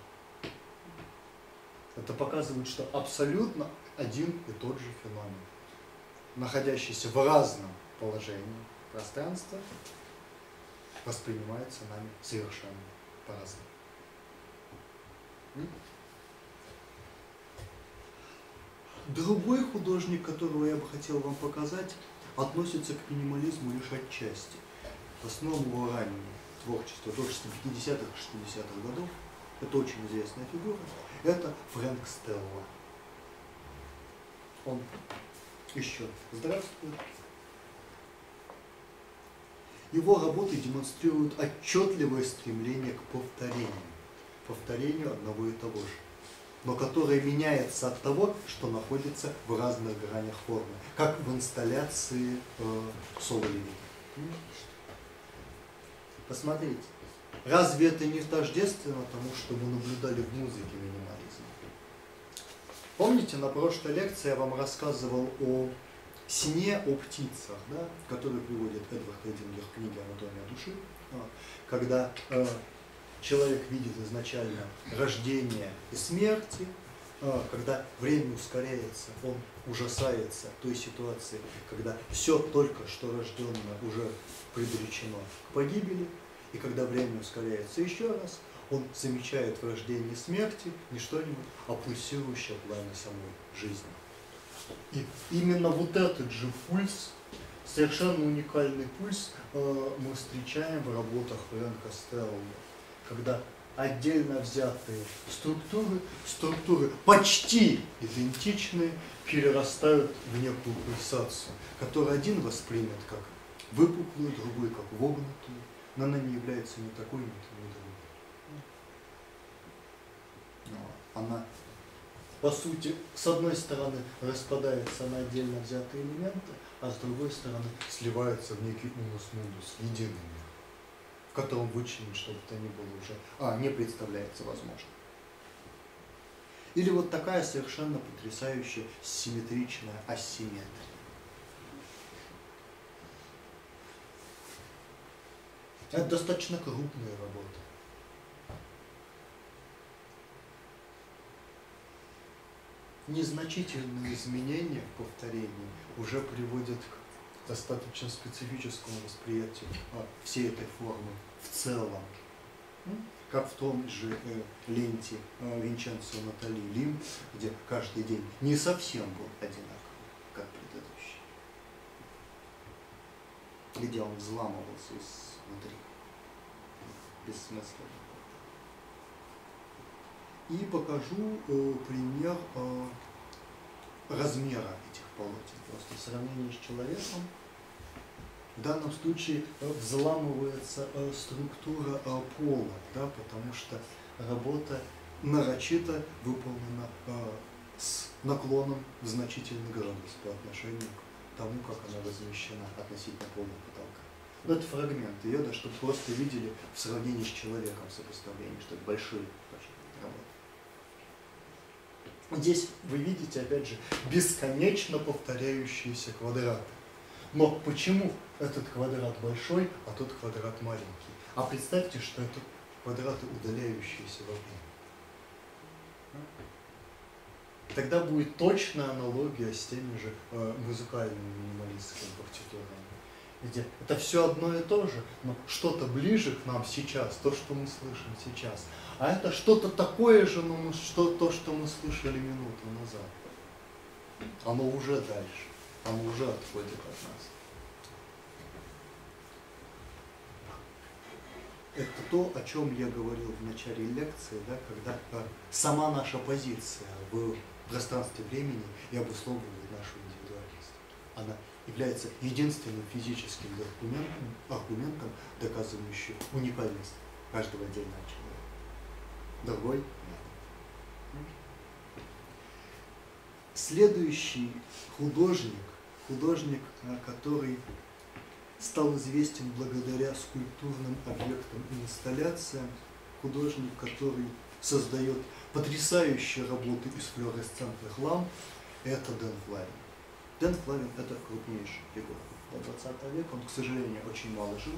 Это показывает, что абсолютно один и тот же феномен, находящийся в разном положении пространства, воспринимается нами совершенно по-разному. Другой художник, которого я бы хотел вам показать, относится к минимализму лишь отчасти. В основном его раннее творчество 50-х, 60-х годов, это очень известная фигура, это Фрэнк Стелла. Он еще здравствует. Его работы демонстрируют отчетливое стремление к повторению одного и того же, но которое меняется от того, что находится в разных гранях формы, как в инсталляции Соло-Левита. Посмотрите, разве это не тождественно тому, что мы наблюдали в музыке минимализма? Помните, на прошлой лекции я вам рассказывал о сне, о птицах, да, который приводит Эдвард Эдингер в книге «Анатомия души», когда человек видит изначально рождение и смерти, когда время ускоряется, он ужасается той ситуации, когда все только что рожденное уже предречено к погибели, и когда время ускоряется еще раз, он замечает в рождении смерти не что-нибудь, а пульсирующее пламя самой жизни. И именно вот этот же пульс, совершенно уникальный пульс, мы встречаем в работах Фрэнка Стелла, когда отдельно взятые структуры почти идентичные, перерастают в некую пульсацию, которую один воспримет как выпуклую, другой как вогнутую, но она не является ни такой, ни другой. Она, по сути, с одной стороны распадается на отдельно взятые элементы, а с другой стороны сливается в некий унус мундус, единый мир, в котором вычленить что бы то ни было уже не представляется возможным. Или вот такая совершенно потрясающая симметричная асимметрия. Это достаточно крупные работы. Незначительные изменения в повторении уже приводят к достаточно специфическому восприятию всей этой формы в целом. Как в том же ленте Винченцо Натали Лим, где каждый день не совсем был одинаковый, как предыдущий. Где он взламывался изнутри. Бессмысленно. И покажу пример размера этих полотен. Просто в сравнении с человеком в данном случае взламывается структура пола, да, потому что работа нарочито выполнена с наклоном в значительный градус по отношению к тому, как она размещена относительно пола и потолка. Но это фрагмент ее, да, чтобы просто видели в сравнении с человеком сопоставление, что это большие работы. Здесь вы видите, опять же, бесконечно повторяющиеся квадраты. Но почему этот квадрат большой, а тот квадрат маленький? А представьте, что это квадраты, удаляющиеся во время. Тогда будет точная аналогия с теми же музыкальными минималистскими партитурами, где это все одно и то же, но что-то ближе к нам сейчас, то, что мы слышим сейчас. А это что-то такое же, но то, что мы слышали минуту назад. Оно уже дальше, оно уже отходит от нас. Это то, о чем я говорил в начале лекции, да, когда сама наша позиция в пространстве времени и обусловливает нашу индивидуальность. Она является единственным физическим аргументом, доказывающим уникальность каждого отдельного человека. Другой нет. Следующий художник, который стал известен благодаря скульптурным объектам и инсталляциям, художник, который создает потрясающие работы из флуоресцентных ламп, это Дэн Флавин. Дэн Флавин – это крупнейшая фигура 20 века, он, к сожалению, очень мало жил.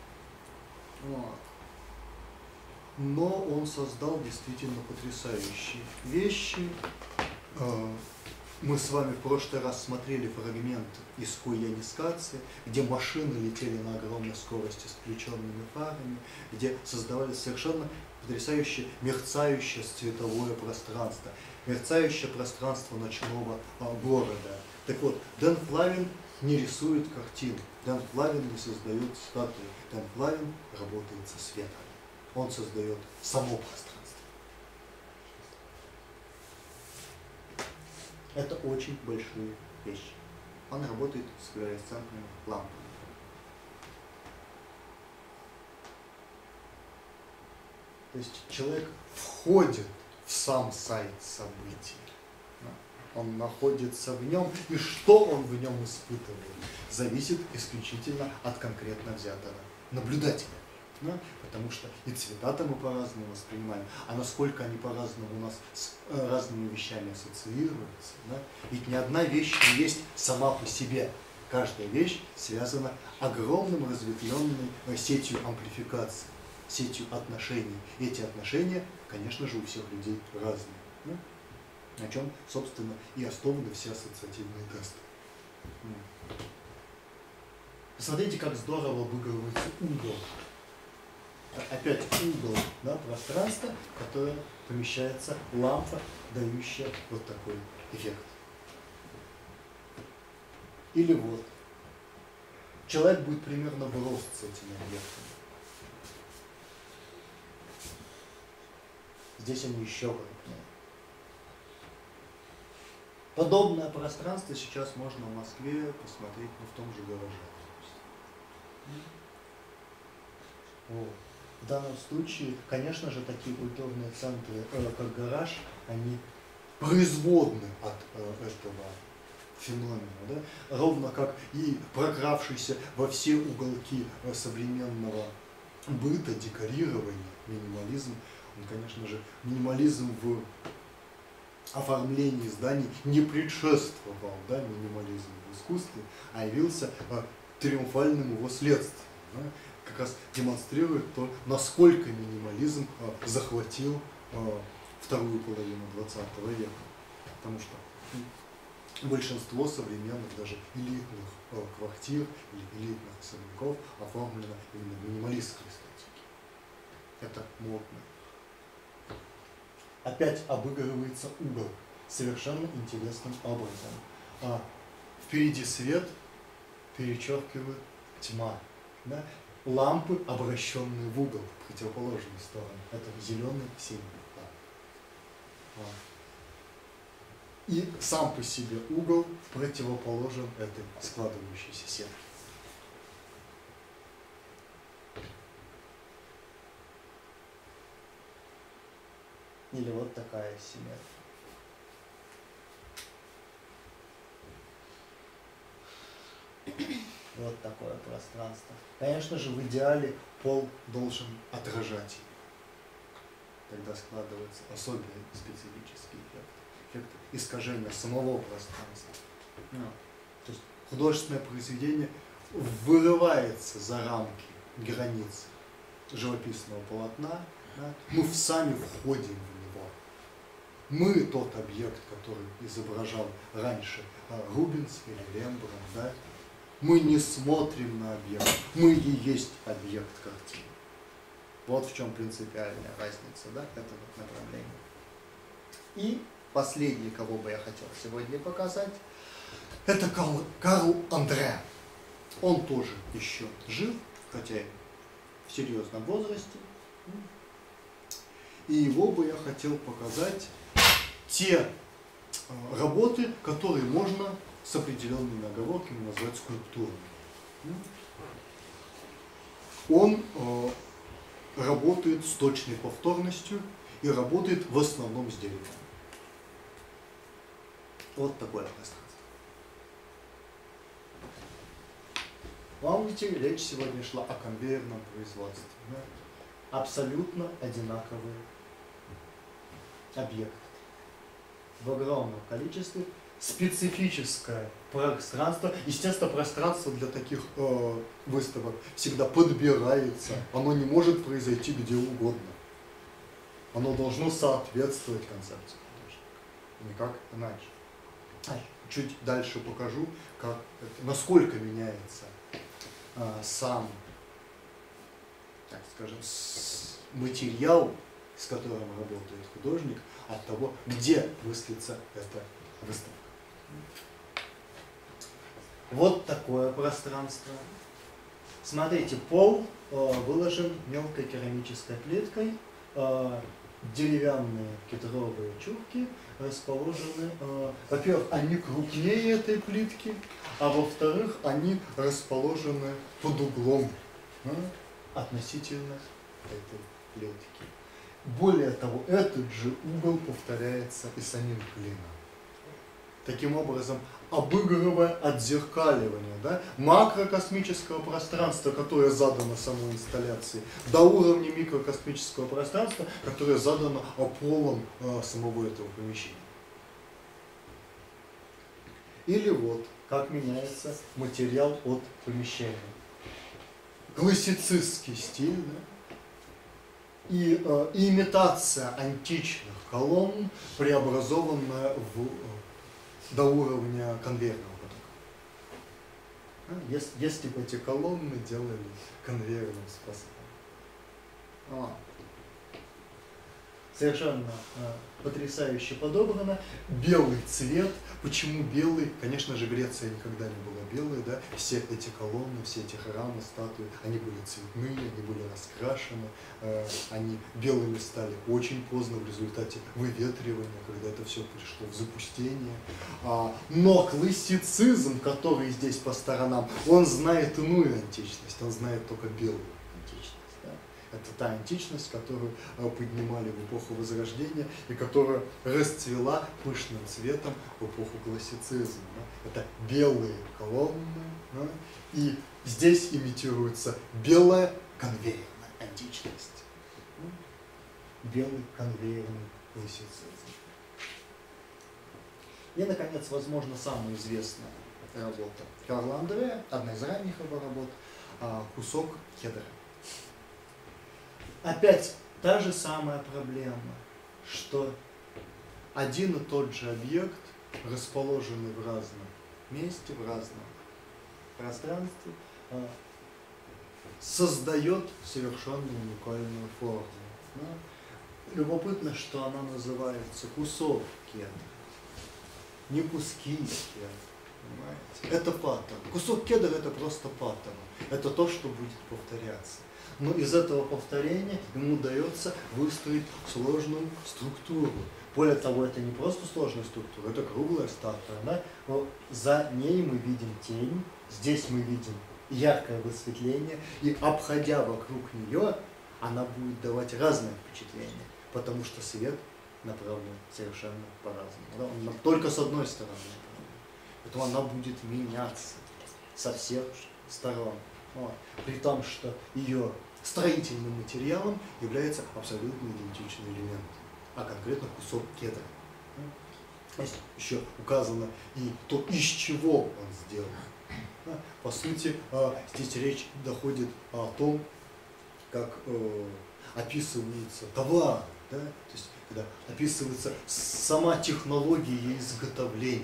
Но он создал действительно потрясающие вещи. Мы с вами в прошлый раз смотрели фрагмент из Куянискации, где машины летели на огромной скорости с включенными фарами, где создавались совершенно потрясающее мерцающее цветовое пространство, мерцающее пространство ночного города. Так вот, Дэн Флавин не рисует картин, Дэн Флавин не создает статуи, Дэн Флавин работает со светом. Он создает само пространство. Это очень большие вещи. Он работает с флуоресцентными лампами. То есть человек входит в сам сайт событий. Он находится в нем, и что он в нем испытывает, зависит исключительно от конкретно взятого наблюдателя. Да? Потому что и цвета-то мы по-разному воспринимаем, а насколько они по-разному у нас с разными вещами ассоциируются. Да? Ведь ни одна вещь не есть сама по себе. Каждая вещь связана огромным разветвленной сетью амплификации, сетью отношений. Эти отношения, конечно же, у всех людей разные. Да? На чем, собственно, и основаны все ассоциативные тесты. Посмотрите, как здорово обыгрывается угол. Опять угол, да, пространства, в которое помещается лампа, дающая вот такой эффект. Или вот. Человек будет примерно в рост с этими объектами. Здесь они еще крупнее. Подобное пространство сейчас можно в Москве посмотреть, в том же гараже. Вот. В данном случае, конечно же, такие культурные центры, как гараж, они производны от этого феномена. Да? Ровно как и прокравшийся во все уголки современного быта, декорирования, минимализм. Он, конечно же, минимализм в оформлении зданий не предшествовал, да, минимализму в искусстве, а явился триумфальным его следствием. Да? Как раз демонстрирует то, насколько минимализм захватил вторую половину 20 века. Потому что большинство современных, даже элитных квартир или элитных особняков оформлено именно в минималистской эстетике. Это модно. Опять обыгрывается угол совершенно интересным образом. Впереди свет перечеркивает тьма. Да? Лампы, обращенные в угол, в противоположную сторону. Это зеленый символ. И сам по себе угол противоположен этой складывающейся сетке. Или вот такая симметрия. Вот такое пространство. Конечно же, в идеале пол должен отражать. Тогда складывается особенно специфический эффект. Эффект искажения самого пространства. То есть художественное произведение вырывается за рамки границ живописного полотна. Да? Мы сами входим в него. Мы тот объект, который изображал раньше Рубенс или Рембрандт. Да? Мы не смотрим на объект, мы и есть объект картины. Вот в чем принципиальная разница, да, этого направления. И последний, кого бы я хотел сегодня показать, это Карл Андре. Он тоже еще жив, хотя и в серьезном возрасте. И его бы я хотел показать те работы, которые можно с определенными оговорками назвать скульптурами. Он работает с точной повторностью и работает в основном с деревом. Вот такое пространство. Помните, речь сегодня шла о конвейерном производстве. Да? Абсолютно одинаковые объекты. В огромном количестве. Специфическое пространство. Естественно, пространство для таких выставок всегда подбирается. Оно не может произойти где угодно. Оно должно соответствовать концепции художника. Никак иначе. Чуть дальше покажу, насколько меняется сам, так скажем, материал, с которым работает художник, от того, где выстрелится эта выставка. Вот такое пространство. Смотрите, пол выложен мелкой керамической плиткой, деревянные кедровые чурки расположены, во-первых, они крупнее этой плитки, а во-вторых, они расположены под углом относительно этой плитки. Более того, этот же угол повторяется и самим клином. Таким образом, обыгрывая отзеркаливание, да, макрокосмического пространства, которое задано самой инсталляцией, до уровня микрокосмического пространства, которое задано полом самого этого помещения. Или вот, как меняется материал от помещения. Классицистский стиль, да, и имитация античных колонн, преобразованная до уровня конвейерного потока. Если бы эти колонны делали конвейерным способом. Совершенно потрясающе подобрано. Белый цвет. Почему белый? Конечно же, Греция никогда не была белой. Да? Все эти колонны, все эти храмы, статуи, они были цветные, они были раскрашены. Они белыми стали очень поздно в результате выветривания, когда это все пришло в запустение. Но классицизм, который здесь по сторонам, он знает иную античность, он знает только белую античность. Да? Это та античность, которую поднимали в эпоху Возрождения и которая расцвела пышным цветом в эпоху классицизма. Да? Это белые колонны, да? И здесь имитируется белая конвейерная античность. Белый конвейерный классицизм. И, наконец, возможно, самая известная работа Карла Андреа, одна из ранних его работ, «Кусок кедра». Опять та же самая проблема, что один и тот же объект, расположенный в разном месте, в разном пространстве, создает совершенно уникальную форму. Любопытно, что она называется кусок кедра, не куски кедра. Понимаете? Это паттерн. Кусок кедра — это просто паттерн. Это то, что будет повторяться. Но из этого повторения ему удается выстроить сложную структуру. Более того, это не просто сложная структура, это круглая статуя. Да? Но за ней мы видим тень, здесь мы видим яркое высветление, и обходя вокруг нее, она будет давать разное впечатление, потому что свет направлен совершенно по-разному. Да? Он только с одной стороны направлен. Поэтому она будет меняться со всех сторон. При том, что ее строительным материалом является абсолютно идентичный элемент, а конкретно кусок кедра. Здесь еще указано и то, из чего он сделан. По сути, здесь речь доходит о том, как описывается товар, да? То есть, когда описывается сама технология изготовления.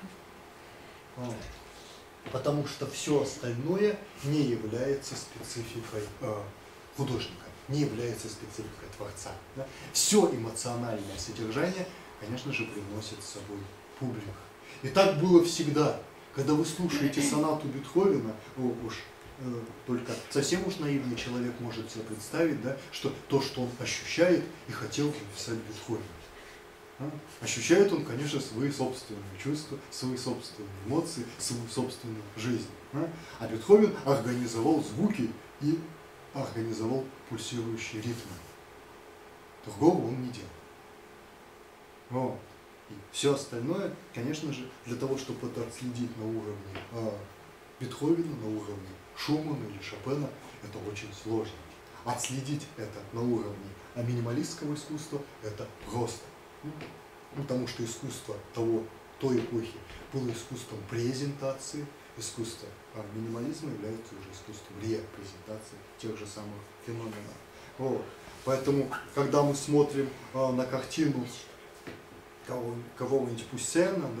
Потому что все остальное не является спецификой художника, не является спецификой творца. Да? Все эмоциональное содержание, конечно же, приносит с собой публика. И так было всегда. Когда вы слушаете сонату Бетховена, только совсем уж наивный человек может себе представить, да, что то, что он ощущает, и хотел написать Бетховен. Ощущает он, конечно, свои собственные чувства, свои собственные эмоции, свою собственную жизнь. А Бетховен организовал звуки и организовал пульсирующие ритмы. Другого он не делал. И все остальное, конечно же, для того, чтобы это отследить на уровне Бетховена, на уровне Шумана или Шопена, это очень сложно. Отследить это на уровне минималистского искусства это просто. Потому что искусство той эпохи было искусством презентации, искусство минимализма является уже искусством репрезентации тех же самых феноменов. Поэтому, когда мы смотрим на картину кого-нибудь Пуссена, да,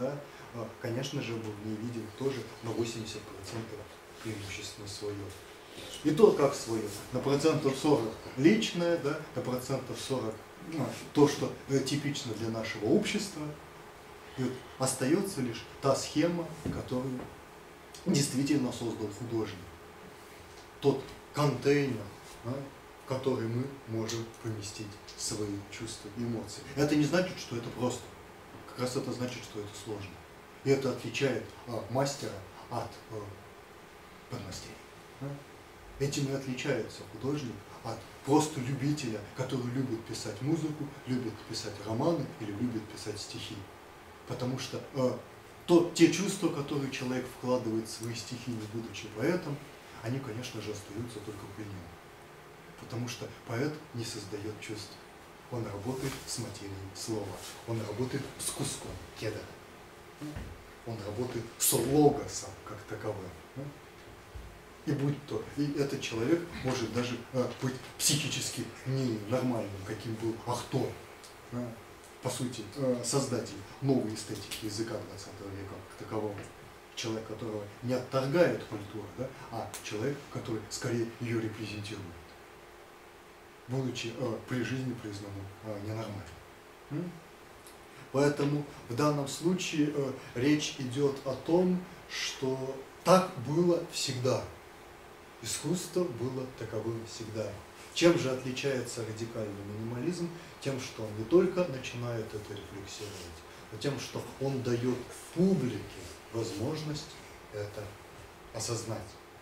конечно же, мы в ней видим тоже на 80% преимущественно свое. И то, как свое, на процентов 40 личное, да, на процентов 40 то, что типично для нашего общества. И вот остается лишь та схема, которую действительно создал художник. Тот контейнер, да, в который мы можем поместить свои чувства и эмоции. Это не значит, что это просто. Как раз это значит, что это сложно. И это отличает мастера от подмастерья. Да? Этим и отличается художник от просто любителя, который любит писать музыку, любит писать романы или любит писать стихи. Потому что те чувства, которые человек вкладывает в свои стихи, не будучи поэтом, они, конечно же, остаются только при нем. Потому что поэт не создает чувств. Он работает с материей слова. Он работает с куском кедра. Он работает с логосом как таковым. И будь то, и этот человек может даже быть психически ненормальным, каким был Ахтор, по сути, создатель новой эстетики языка 20 века как такового. Человек, которого не отторгает культура, да, а человек, который скорее ее репрезентирует, будучи при жизни признанным ненормальным. Поэтому в данном случае речь идет о том, что так было всегда. Искусство было таковым всегда. Чем же отличается радикальный минимализм? Тем, что он не только начинает это рефлексировать, но тем, что он дает публике возможность это осознать.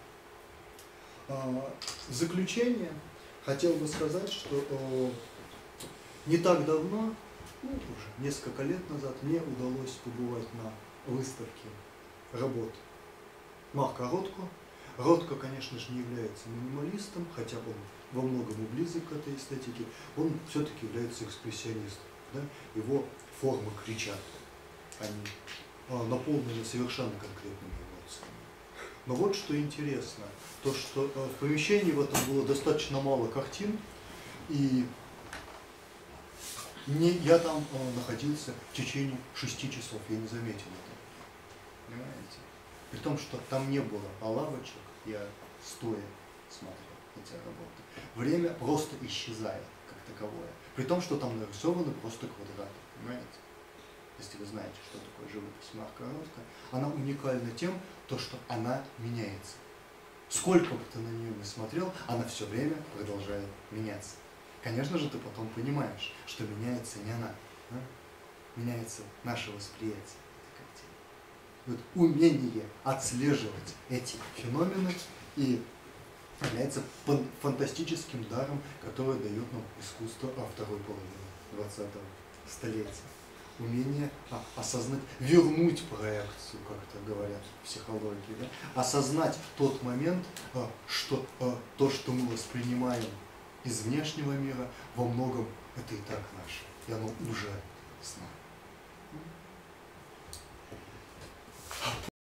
В заключение хотел бы сказать, что не так давно, уже несколько лет назад, мне удалось побывать на выставке работ Марка Ротко. Ротко, конечно же, не является минималистом, хотя он во многом и близок к этой эстетике, он все-таки является экспрессионистом. Да? Его формы кричат, они наполнены совершенно конкретными эмоциями. Но вот что интересно, то что в помещении в этом было достаточно мало картин, и я там находился в течение 6 часов, я не заметил этого. Понимаете? При том, что там не было лавочек, я стоя смотрел эти работы. Время просто исчезает как таковое. При том, что там нарисованы просто квадраты. Понимаете? Если вы знаете, что такое живопись Марка Ротко, она уникальна тем, что она меняется. Сколько бы ты на нее ни смотрел, она все время продолжает меняться. Конечно же, ты потом понимаешь, что меняется не она, да? Меняется наше восприятие этой картины. Вот умение отслеживать эти феномены и является фантастическим даром, который дает нам искусство второй половины 20-го столетия. Умение осознать, вернуть проекцию, как это говорят в психологии, да? Осознать тот момент, что то, что мы воспринимаем из внешнего мира, во многом это и так наше, и оно уже с нами.